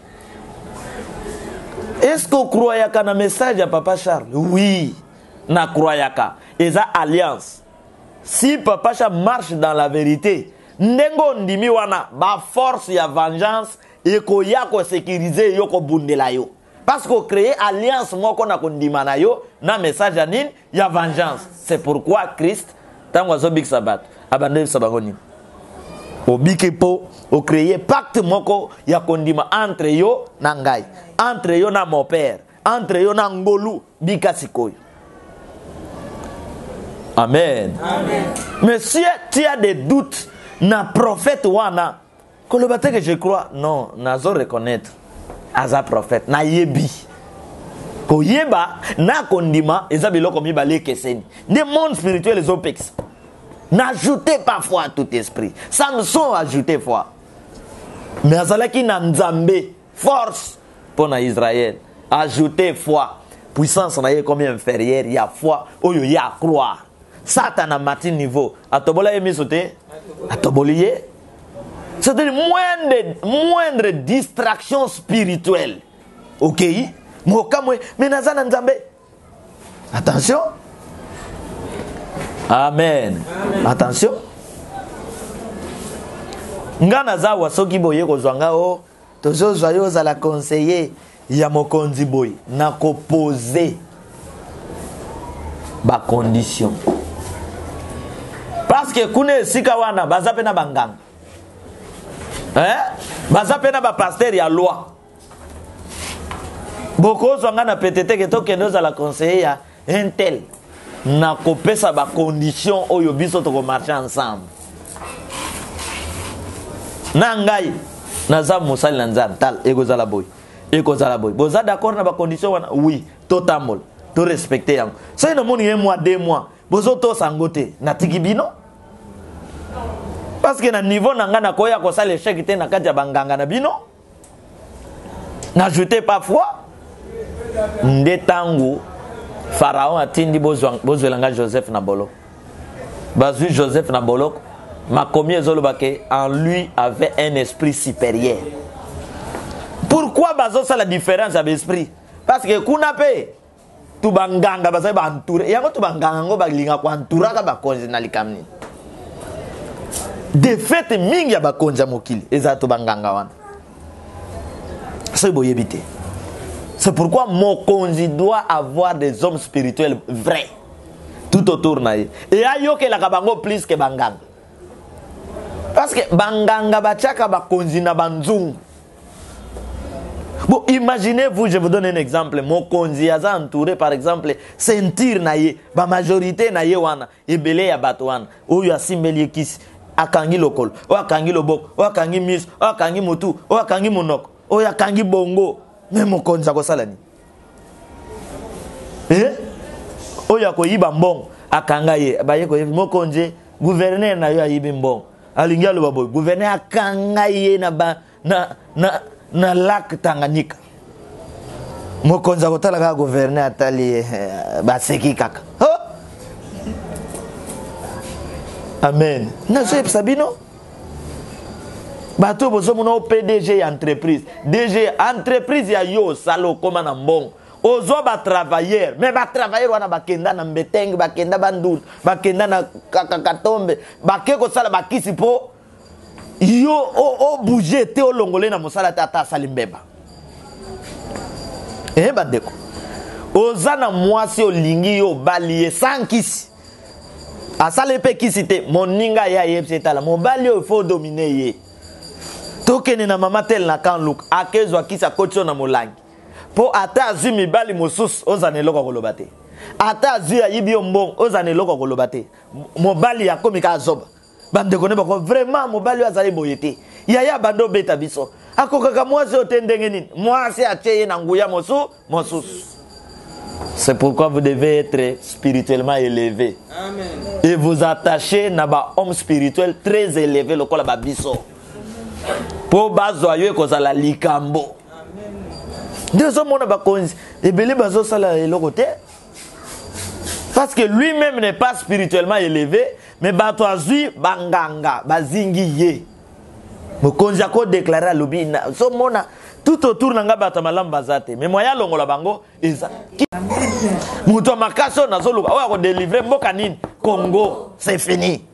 Est-ce qu'on croit yaka na message à Papa Charles? Oui. Na croit yaka. Et ça alliance. Si Papa Charles marche dans la vérité, ndengo ndimi wana ba force ya vengeance et ko ya ko sécuriser yo ko bundela yo. Parce qu'on crée alliance moko na kondima na yo na message ya nini ya vengeance. C'est pourquoi Christ tango zo big sabat abandonne sabagoni. Obike po o créer pacte moko ya kondima entre yo na ngai, entre yo na mon père, entre yo na ngolu bika sikoyo. Amen. Amen. Mais si tu as des doutes na prophète wana, que le bâtiment que je crois, non, nazo reconnaître aza prophète na yebi. Ko yeba na kondima ezabelo komi balé keseni. Des mondes spirituels les opex. N'ajoutez pas foi à tout esprit. Samson ajoutez foi. Mais azalaki na nzambe force pour na Israël. Ajoutez foi. Puissance na ye comme inférieure, il y a foi, oyo ya croire. Satan a matin niveau. Atobola yemi sote? Atoboliye. C'est-à-dire moindre, moindre distraction spirituelle. Ok? Mais nazana nzambe. Attention. Amen. Amen. Attention. Ngana za wasoki boye ko zwanga o tozo zwayo za la conseiller ya mokonzi boy na ko poser ba condition. Parce que kune sika wana bazape na banganga. Hein? Bazape na ba pasteur ya loi. Boko zwanga na petete ke to kendo za la conseiller ya un tel. Na kopesa ba condition oyo biso to ko marcher ensemble. Na ngai naza musali na nzambe tal ego zala boy. Ego zala boy. Boza d'accord na ba condition wana? Oui, to tambol, to respecter yango. So ino moni un mois, deux mois. Bozo to sangote na tikibino. Parce que na niveau na nga na koya ko sala échec te na kati ya banganga na bino. N'ajoutez pas foi. Ndetangu Pharaon a tindi bozwelanga Joseph na boloko. Bazui Joseph na boloko. Ma commis ezolobake en lui avait un esprit supérieur. Pourquoi bazo ça la différence avec l'esprit? Parce que kuna pe tu banganga bazai ba entouré. Yango tu banganga ngo balinga ko entoura ka ba konzi na likamni. De fait mingi ya ba konza mokili eza to banganga wana. C'est boyebité. C'est pourquoi Mokonzi doit avoir des hommes spirituels vrais tout autour naïe. Et ayoke la kabango plus que banganga. Parce que banganga bachaka bakonzi na banzungu. Bon, imaginez-vous, je vous donne un exemple. Mokonzi aza entouré par exemple ceinture naïe, ba majorité naïe wana, ebele ya bato wana. Oyo asimbeli kisi akangi lokol, o akangi lobok, o akangi mis, o akangi mutu, o akangi monok, o akangi bongo. Mais mokonzi akosala ni eh oya ko yiba mbong akanga ye baye ko mokonzi gouverneur na yo ayibi mbong alingi aloba boy gouverneur akanga ye na ba na na na lac Tanganyika. Mokonza kotala ka gouverner atali baseki kaka. Oh! Amen. Na so sabino. Bato bozo mona P D G entreprise. D G entreprise ya yo salo koma na mbongo. Ozo ba travailleur, mais ba travailleur wana bakenda na mbeteng, bakenda bandul, bakenda na kakakatombe, bakeko sala bakisi po yo o o bouger te o longolé na mosala tata salimbeba. Eh bandeko. Ozana mwasi olingi yo balié sans kisi. Asale pe kisi te moninga ya yepse tala. Mon bali il faut dominer ye. Tokene na mama tel na kan look akezwa kisa kocho na molangi. Po ata azu mibali mosusu ozane loko koloba te. Ata azu ya yibi mbong ozane loko koloba te. Mobali ya komika azoba. Bandeko ne bako vraiment mobali azali boyete. Yaya bando beta biso. Akokaka mwasi otendenge nini? Mwasi ateye na nguya mosu mosusu. C'est pourquoi vous devez être spirituellement élevé. Amen. Et vous attacher na ba homme spirituel très élevé lokola ba biso. Po bazoyo kozala likambo. Deux hommes on a bakonzi et belé bazo sala eloko te. Parce que lui-même n'est pas spirituellement élevé, mais bato azui banganga bazingi ye. Mokonzi ako déclarer à lobi na so mona tout autour nanga bata malam bazate. Mais moya longola bango eza. Muto makaso na zoluka oya ko délivrer mboka nini Congo, c'est fini.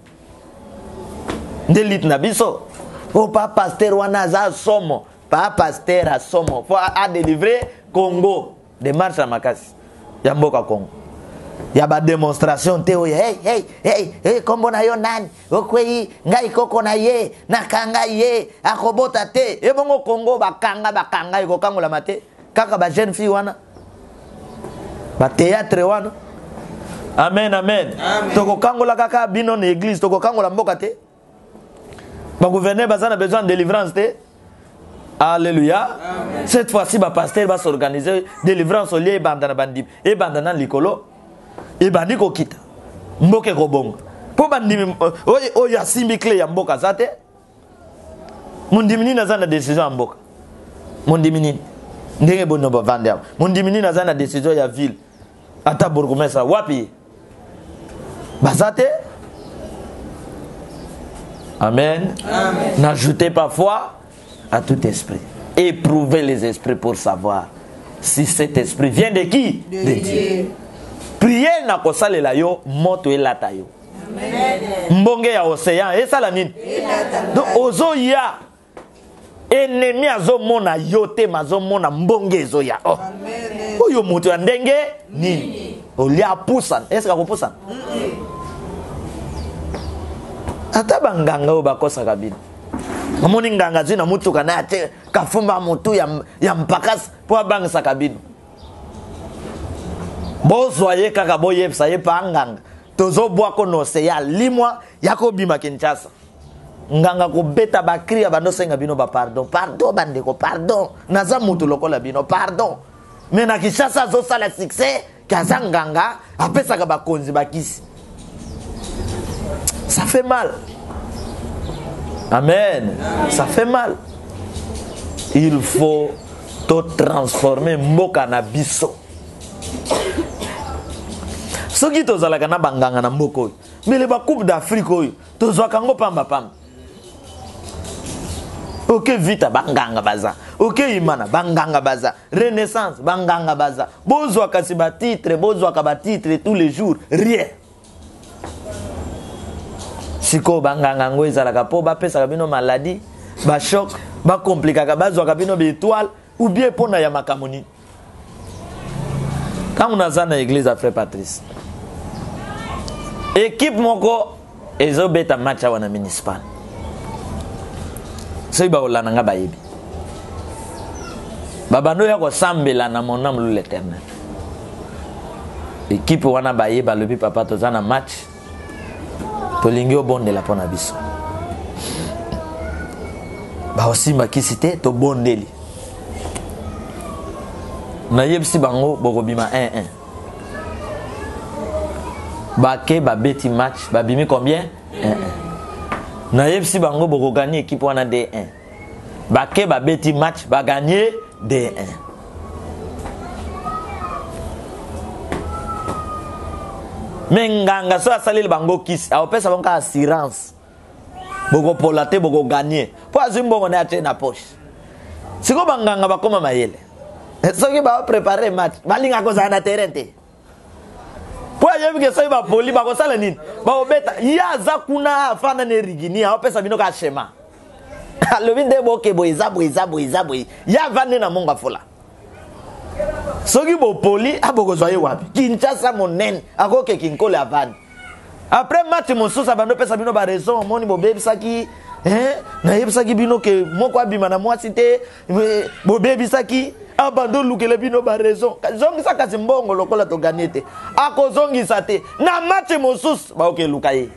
Ndelit na biso. O pa pasteur wana za somo. Pas pasteur à somo. Faut à délivrer Congo. Démarche à makasi. Ya mboka Congo. Ya ba démonstration teo hey hey hey hey kombo na yo nani okwei ngai koko na ye nakanga ye akobota te e bongo Congo bakanga bakanga iko kangola mate kaka ba jeune fille wana ba théâtre wana. Amen amen, amen. Toko kangola kaka bino na église toko kangola mboka te ba gouverner bazana besoin de délivrance te. Alléluia. Amen. Cette fois-ci ba pasteur va s'organiser délivrance au lieu bandana bandip et bandana likolo et bandi ko kita mboke ko bongo po bandimi o o ya simbi clé ya mboka zate mundimini na zana décision ya mboka mundimini ndenge bono ba vande am mundimini na zana décision ya ville ata bourgmestre wapi bazate. Amen. Amen. N'ajoutez pas foi à tout esprit. Éprouvez les esprits pour savoir si cet esprit vient de qui? De, de Dieu. Dieu. Priez na kosalela yo moto elata yo. Amen. Mbonge ya océan esala nini? Donc ozo ya ennemi azo mona yote mazo mona mbonge ezo ya. Oh. Amen. Oyo moto ya ndenge nini? Olia pusan. Est-ce ko pusan? Ata banganga o bakosa kabina. Amoni nganga zina mutu kana ate kafumba mutu ya ya mpakas po bangisa kabina. Bozoye kaka boye saye pa nganga. Tozo bwa ko no se ya limwa yako bima Kinshasa. Nganga ko beta bakri ya bando senga bino ba pardon. Pardon bande ko pardon. Naza mutu lokola bino pardon. Mais na Kinshasa zo sala succès kaza nganga apesa ka bakonzi bakisi. Ça fait mal. Amen. Amen. Ça fait mal. Il faut te transformer mboka na biso. Soki tozalaka na banganga na mboko. Mais les coupe d'Afrique oyo tozwaka ngo pamba pamba. OK vita banganga baza. OK imana banganga baza. Renaissance banganga baza. Bozwa kasi ba titre, bozwa ka ba titre tous les jours, rien. Siko banganga ngo ezalaka po ba pesa kabino maladie, ba choc, ba compliquer bazwa kabino be étoile ou bien pona ya makamoni. Quand on a ça dans l'église à Frère Patrice. Équipe moko ezo beta match wana municipal. C'est ba olana nga bayebi. Babano ya ko sambela na mon âme l'Éternel. Équipe wana bayeba lebi papa tozana match. Tolingi obonde la pona biso. Ba aussi makisite to bondeli. Na yebsi bango bokobima un un. Bake ba beti match ba bimi combien? un un. Na yebsi bango boko gagner équipe wana deux un. bake babeti match ba gagner deux un. Mais nganga so asali bango kisi aopesa bango assurance boko polate boko gagner po azimbongo na ache na poche siko banganga bakoma mayele soki ba préparer match balinga ko za na terrain te po ayebi ke so ba poli ba ko sala nini ba obeta ya za kuna afana ne rigini aopesa bino ka shema alobi nde boke boy za boy za boy za boy ya vane na monga fola soki bo poli aboko zoye wapi Kinshasa monene akoke kinkole avani après match mosusa bando pesa bino ba raison moni bo bebisaki eh na yebisaki bino ke moko abima na mwasi te bo bebisaki abando lukele bino ba raison zongisa kasi mbongo lokola to gagner te akozongisa te na match mosusa ba oke lukaye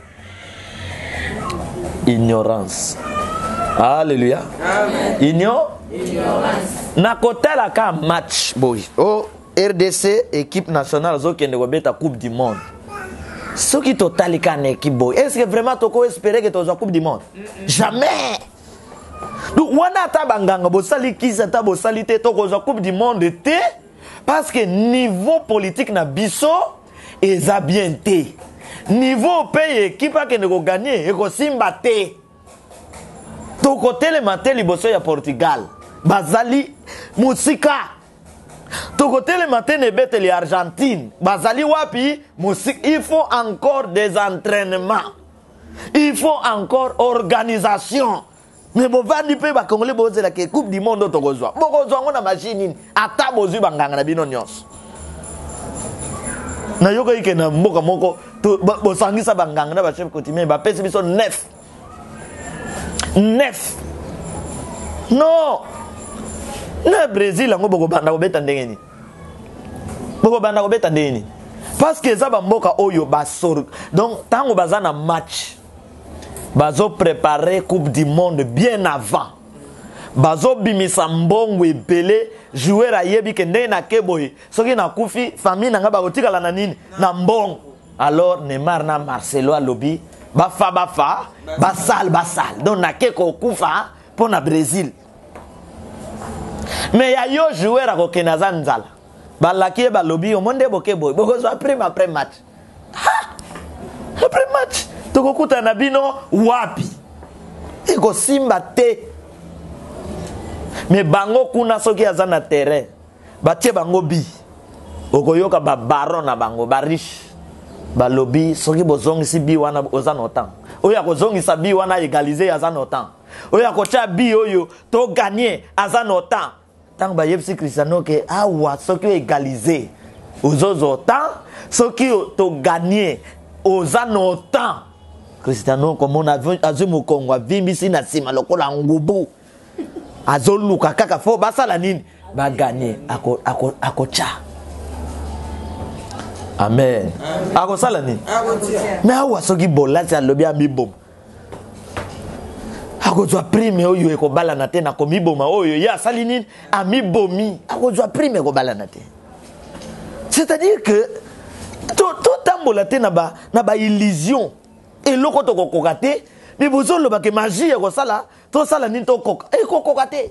ignorance. Alléluia. Amen. Igno? Ignorance. Na kotala ka match boy. Oh, R D C équipe nationale zo kende ko beta coupe du monde. Ce qui totali ka na équipe boy. Est-ce que vraiment toko espérer que to zo coupe du monde? Mm-hmm. Jamais. Donc wana ta banganga bo sali kisa ta bo sali te to ko zo coupe du monde te parce que niveau politique na biso eza bien te. Niveau pays équipe a kende ko gagner e ko simba te. To côté le matin liboso ya Portugal bazali musika to côté le matin ne bete les Argentine bazali wapi musique. Il faut encore des entraînements, il faut encore organisation. Mais bon vandi pe ba congolais boze la ke coupe du monde to kozwa boko zwa ngona machine ata bozu banganga na bino nyos na yoko ike na mboka moko to bo sangisa banganga na ba chef coutumier ba pesi biso neuf neuf. Non. Le Brésil ngo boko banda ko beta ndengeni. Boko banda ko beta ndengeni. Parce que ça ba mboka oyo ba sor. Donc tango bazana match. Bazo préparer coupe du monde bien avant. Bazo bimisa mbongo ebele joueur ayebi ke ndenge na keboy. Soki na kufi famille na nga ba kotikala na nini na mbongo. Alors Neymar na Marcelo alobi bafa bafa basal basal donc na keko kufa pour na Brésil. Mais ya yo joueur a kokena zanzala balaki ba lobby o monde boke boy boko zo après après match ha après match to kokuta na bino wapi iko simba te. Mais bango kuna soki azana terrain batie bango bi okoyoka ba baron na bango ba riche ba lobby soki bozongi si bi wana ozana autant oya kozongi sa bi wana égaliser azana autant oya kocha bi oyo to gagner azana autant tant ba yepsi Cristiano ke awa soki égaliser ozozo autant soki to gagner ozana autant Cristiano comme on a vu azumu Kongo vimbi sina sima lokola ngubu azoluka kaka fo basala nini ba gagner ako ako akocha. Amen. Ako sala ni. Mais awa soki bola ti alobi amibom. Ako zwa prime oyo eko bala na te na ko miboma oyo ya sali nini amibomi. Ako zwa prime eko bala na te. C'est-à-dire que to to tambola te na ba na ba illusion. Et loko to kokoka te, mais bozo lo ba ke magie eko sala, to sala nini to koka. E kokoka te.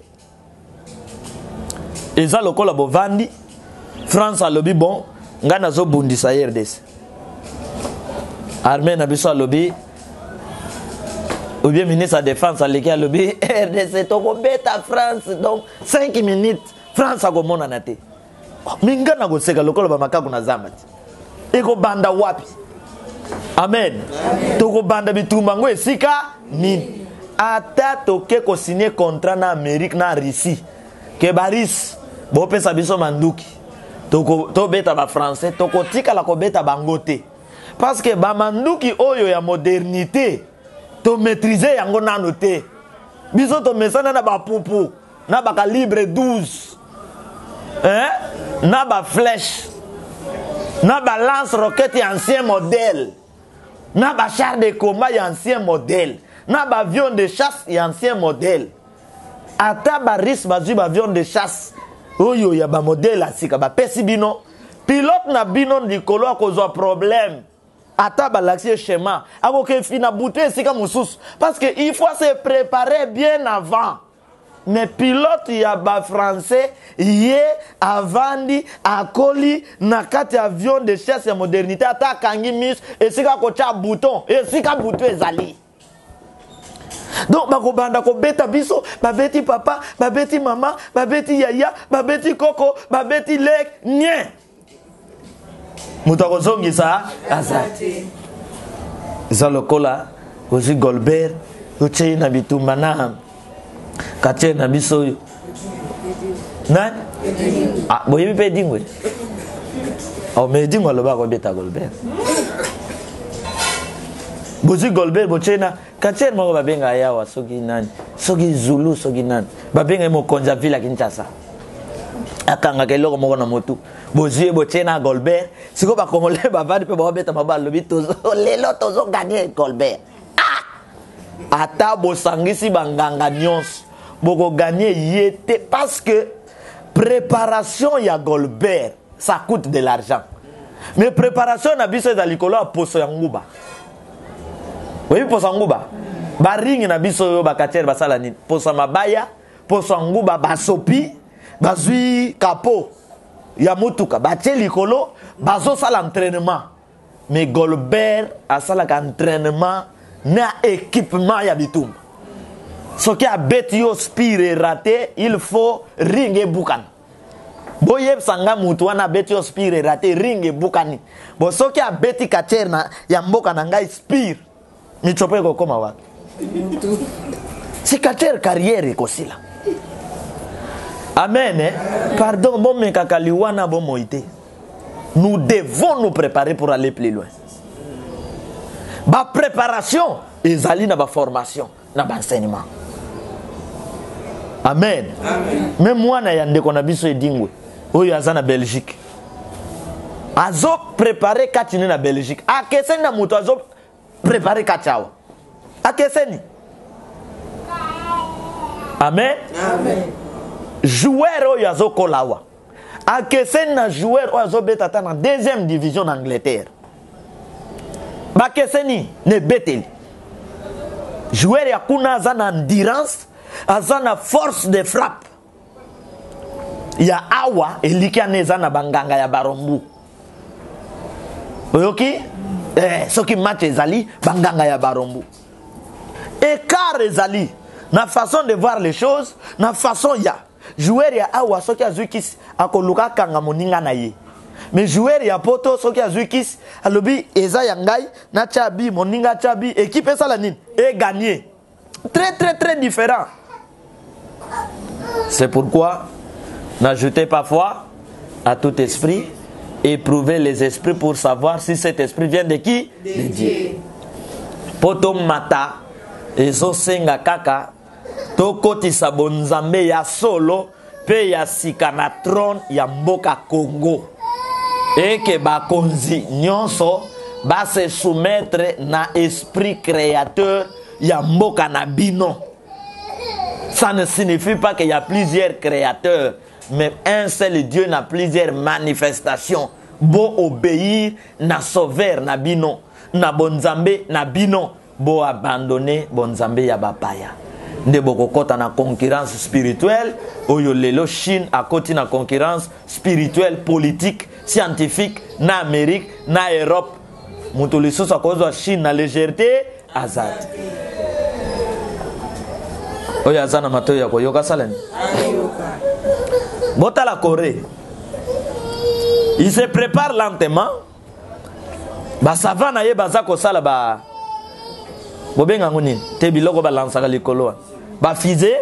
Eza lokola bovandi France alobi bon ngana zo bundisa R D C armée na biso alobi ou bien ministre de défense aleki alobi R D C to ko beta France donc cinq minutes France a komona na te mingana go seka lokola ba makaku na zamati eko banda wapi. Amen, amen. To ko banda bitumba ngo esika nini ata to ke ko signer contrat na Amérique na Russie ke baris bo pesa biso manduki to to beta ba français to ko tika la ko beta bangote parce que ba manduki oyo ya modernité to maîtriser yango nano te biso to mesana na ba pupu na ba calibre douze hein na ba flèche na ba lance roquette ancien modèle na ba char de combat ancien modèle na ba avion de chasse ancien modèle ata ba ris bazu ba avion de chasse oyo ya ba modèle asika ba pesi bino pilote na bino likolo akozwa problème ata ba l'accès schéma ako ke fina bouté sika mususu parce que il faut se préparer bien avant mais pilote ya ba français ye avandi akoli na kati avion de chasse ya modernité ata kangi mis esika kocha bouton esika bouton ezali. Donc bako banda ko beta biso babeti papa babeti mama babeti yaya babeti koko babeti lek nye mutako zongi sa azati zalokola ozi Golbert oche na bitumba na kache na biso na ah boyebi pe dingwe au me dingwa lo ba ko beta Golbert bozi Golbert bochena kache mo ba benga yawa soki nani soki Zulu soki nani ba benga mo konja villa Kinshasa akanga ke loko mo na motu bozi bochena Golbert siko ba kongole ba vadi pe ba beta mabalo bitozo lelo tozo gagner Golbert ah ata bosangisi banganga nyonso boko gagner yete parce que préparation ya Golbert ça coûte de l'argent mais préparation na biso za likolo a poso ya nguba oui poso nguba ba ring na biso yo ba kater basala ni poso mabaya poso nguba basopi bazui kapo ya mutuka batie likolo bazo sala entraînement mais Golbert a sala ka entraînement na équipement ya bitumba ce qui a bête yo spire raté il faut ring et boucan boye sanga mutu wana bête yo spire raté ring et boucani bo ce qui a bête kater na ya mboka na ngai spire mi chope ko koma wa si kater carrière ko sila amen eh? Pardon bon me kakaliwana bon moité nous devons nous préparer pour aller plus loin ba préparation ezali na ba formation na ba enseignement amen, amen. Même moi na yande ko na biso edingwe oyo azana Belgique azo préparer katine na Belgique akeseni na mutu azo préparer kachawa akeseni amen, amen. Joueur oyo azo kolawa akeseni na joueur oyo azo betata na deuxième division d'Angleterre bakeseni ne beteli joueur ya kuna azana endurance azana force de frappe ya awa eliki anezana banganga ya barombu oyoki eh soki match ezali banganga ya barombu écart ezali na façon de voir les choses na façon ya joueur ya awa soki azukis akoluka kanga moninga na ye mais joueur ya poto soki azukis alobi eza ya ngai na chabi moninga chabi équipe sala nini et gagner très très très différent. C'est pourquoi n'ajoutez pas foi à tout esprit, éprouvez les esprits pour savoir si cet esprit vient de qui? De Dieu. Poto mata ezo senga kaka tokotisa bonzambe ya solo pe ya sika na trône ya mboka Congo et que bakonzi nyonso ba se soumettre na esprit créateur ya mboka na bino. Ça ne signifie pas qu'il y a plusieurs créateurs, mais un seul Dieu n'a plusieurs manifestations. Bo obéir na sauveur na bino, na bonzambe na bino, bo abandonner bonzambe ya bapaya. Nde boko kota na concurrence spirituelle, oyo lelo Chine a koti na concurrence spirituelle, politique, scientifique, na Amérique, na Europe. Mutu lisusu akozwa Chine na légèreté azati. Oya zana mato ya koyoka salen. Bota la Corée. Il se prépare lentement. Ba savana ye baza ko sala ba. Bobenga ngoni te biloko ba lansaka likolo. Ba fusée.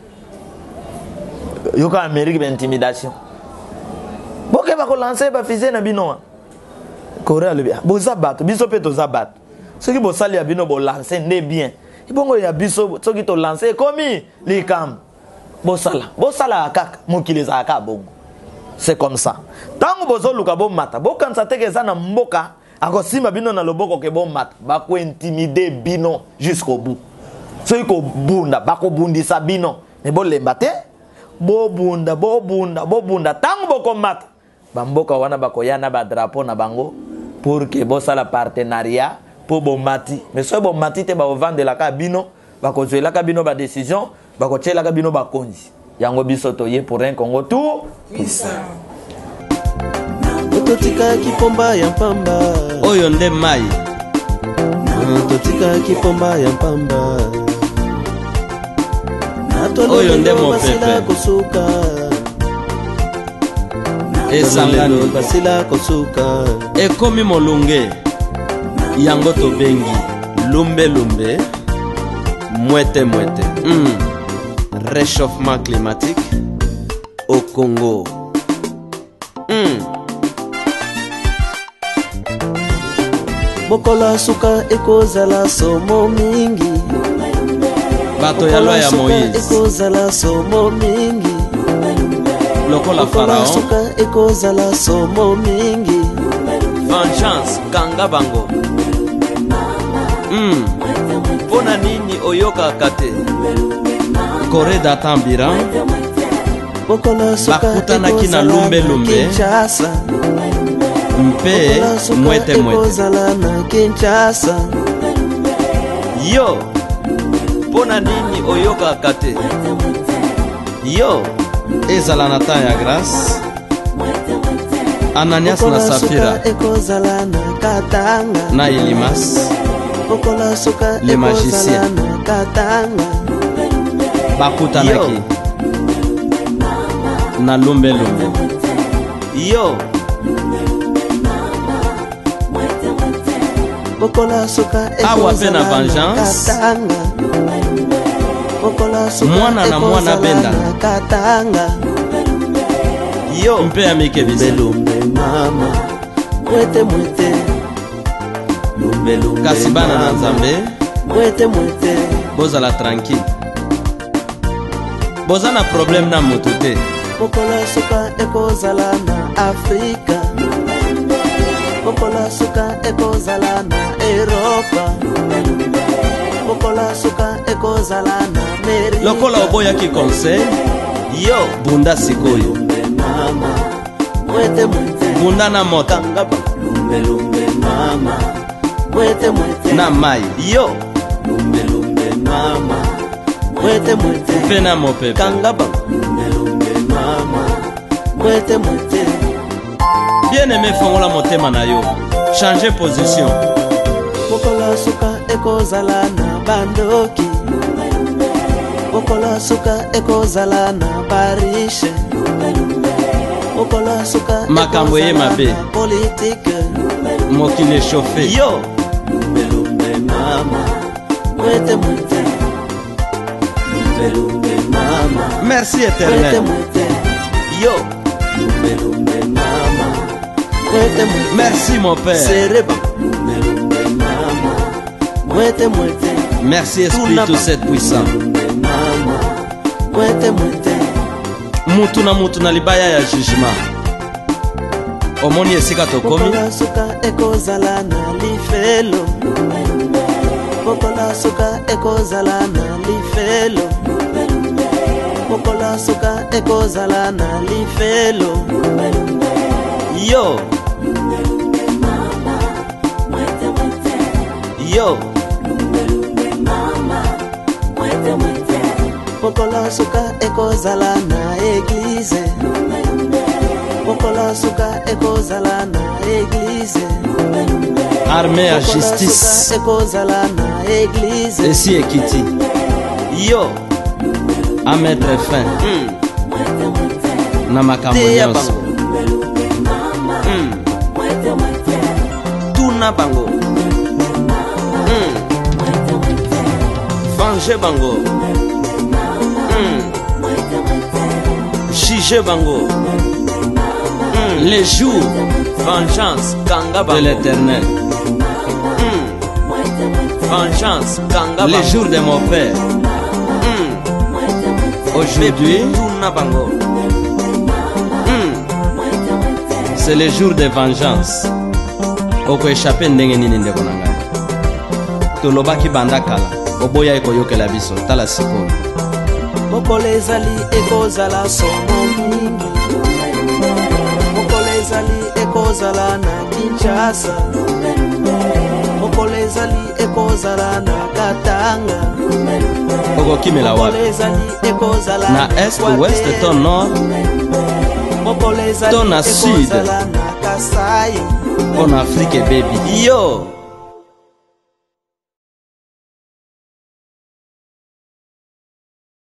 Yoka Amérique ba intimidation. Boke ba ko lancer ba fusée na bino. Corée le bien. Bo zabat, biso pe to zabat. Ce qui bo sali ya bino bo lancer ne bien. Ibongo ya biso soki to lancer komi likam bosala bosala kaka mokili za ka bongo c'est comme ça tango bozo luka bo mata bo kansa teke za na mboka akosima bino na loboko ke bo mata ba ko intimider bino jusqu'au bout soki ko bunda ba ko bundisa bino ne bo lemba te bo bunda bo bunda bo bunda tango bo ko mata ba mboka wana ba ko yana ba drapeau na bango pour que bosala partenariat pour bon mati mais soit bon mati te ba vendre la cabino ba kozwe la cabino ba décision bakotielaka bino bakonzi yango biso toye pour un Congo tout puissant. Totika kipomba ya mpamba oyo nde mai totika kipomba ya mpamba oyo nde mopepe kosuka esangani basila kosuka ekomi molunge yango tobengi lumbe lumbe mwete mwete mm. Réchauffement climatique au Congo mm. Bokola suka ekozala somo mingi bato ya loi ya Moïse ekozala somo mingi lokola Pharaon suka ekozala somo mingi vengeance kanga bango mm. Pona nini oyoka kate Corée d'Atambira bakutanaki na lumbe lumbe mpe mwete mwete yo pona nini oyoka kate yo ezala na temps ya grâce Ananias na Safira na Elimas les magiciens bakutanaki na lumbe lumbe yo awa pe na vengeance mwana na mwana bendana yo mpe ya mikebisi kasi bana na Nzambe bozala tranquille boza na problème na moto te Bokola suka ekozala na Afrika Bokola suka ekozala na Europa Bokola suka ekozala na Amerika lokola oboyaki conseil yo bunda sikoyo mama mwete mwete bunda na moto lumbe lumbe mama mwete mwete na mai yo lumbe lumbe mama mwete mwete mpe na mopepe kangaba lumbe lumbe mama mwete mwete bien aimé fongola motema na yo changer position Bokola suka ekozala na bandoki Bokola suka ekozala na barishe Bokola suka makambo ye mabe politique mokili chauffe yo lumbe lumbe mama mwete mwete lumbe lumbe mama merci éternel mwete yo lumbe lumbe mama mwete mwete merci mon père sereba lumbe lumbe mama mwete mwete merci esprit tout cette puissant mama mwete mwete mutu na mutu na libaya ya jugement omoni esika tokomi Bokola suka ekozala na lifelo Bokola suka ekozala na lifelo Bokola suka ekozala na lifelo yo yo Bokola suka ekozala na église Bokola suka ekozala na église armée ya justice ekozala na église esi ekiti yo a mettre fin mm. na makambo nyonso mm. tuna bango mm. venger bango mm. juger bango mm. les jours vengeance kanga bango de l'éternel mm. vengeance kanga les jours de mon père mm. aujourd'hui mm. c'est le jour de vengeance okoéchappe ndenge nini ndeko na ngai tolobaki banda kala oboya ekoyokela biso tala sikoyo mokolo ezali ekozala somo mingi mokolo ezali ekozala na Kinshasa mokolo ezali ekozala na Katanga okokimela wapi na est ouest to nord to na sud na Kasai to na Afrique baby yo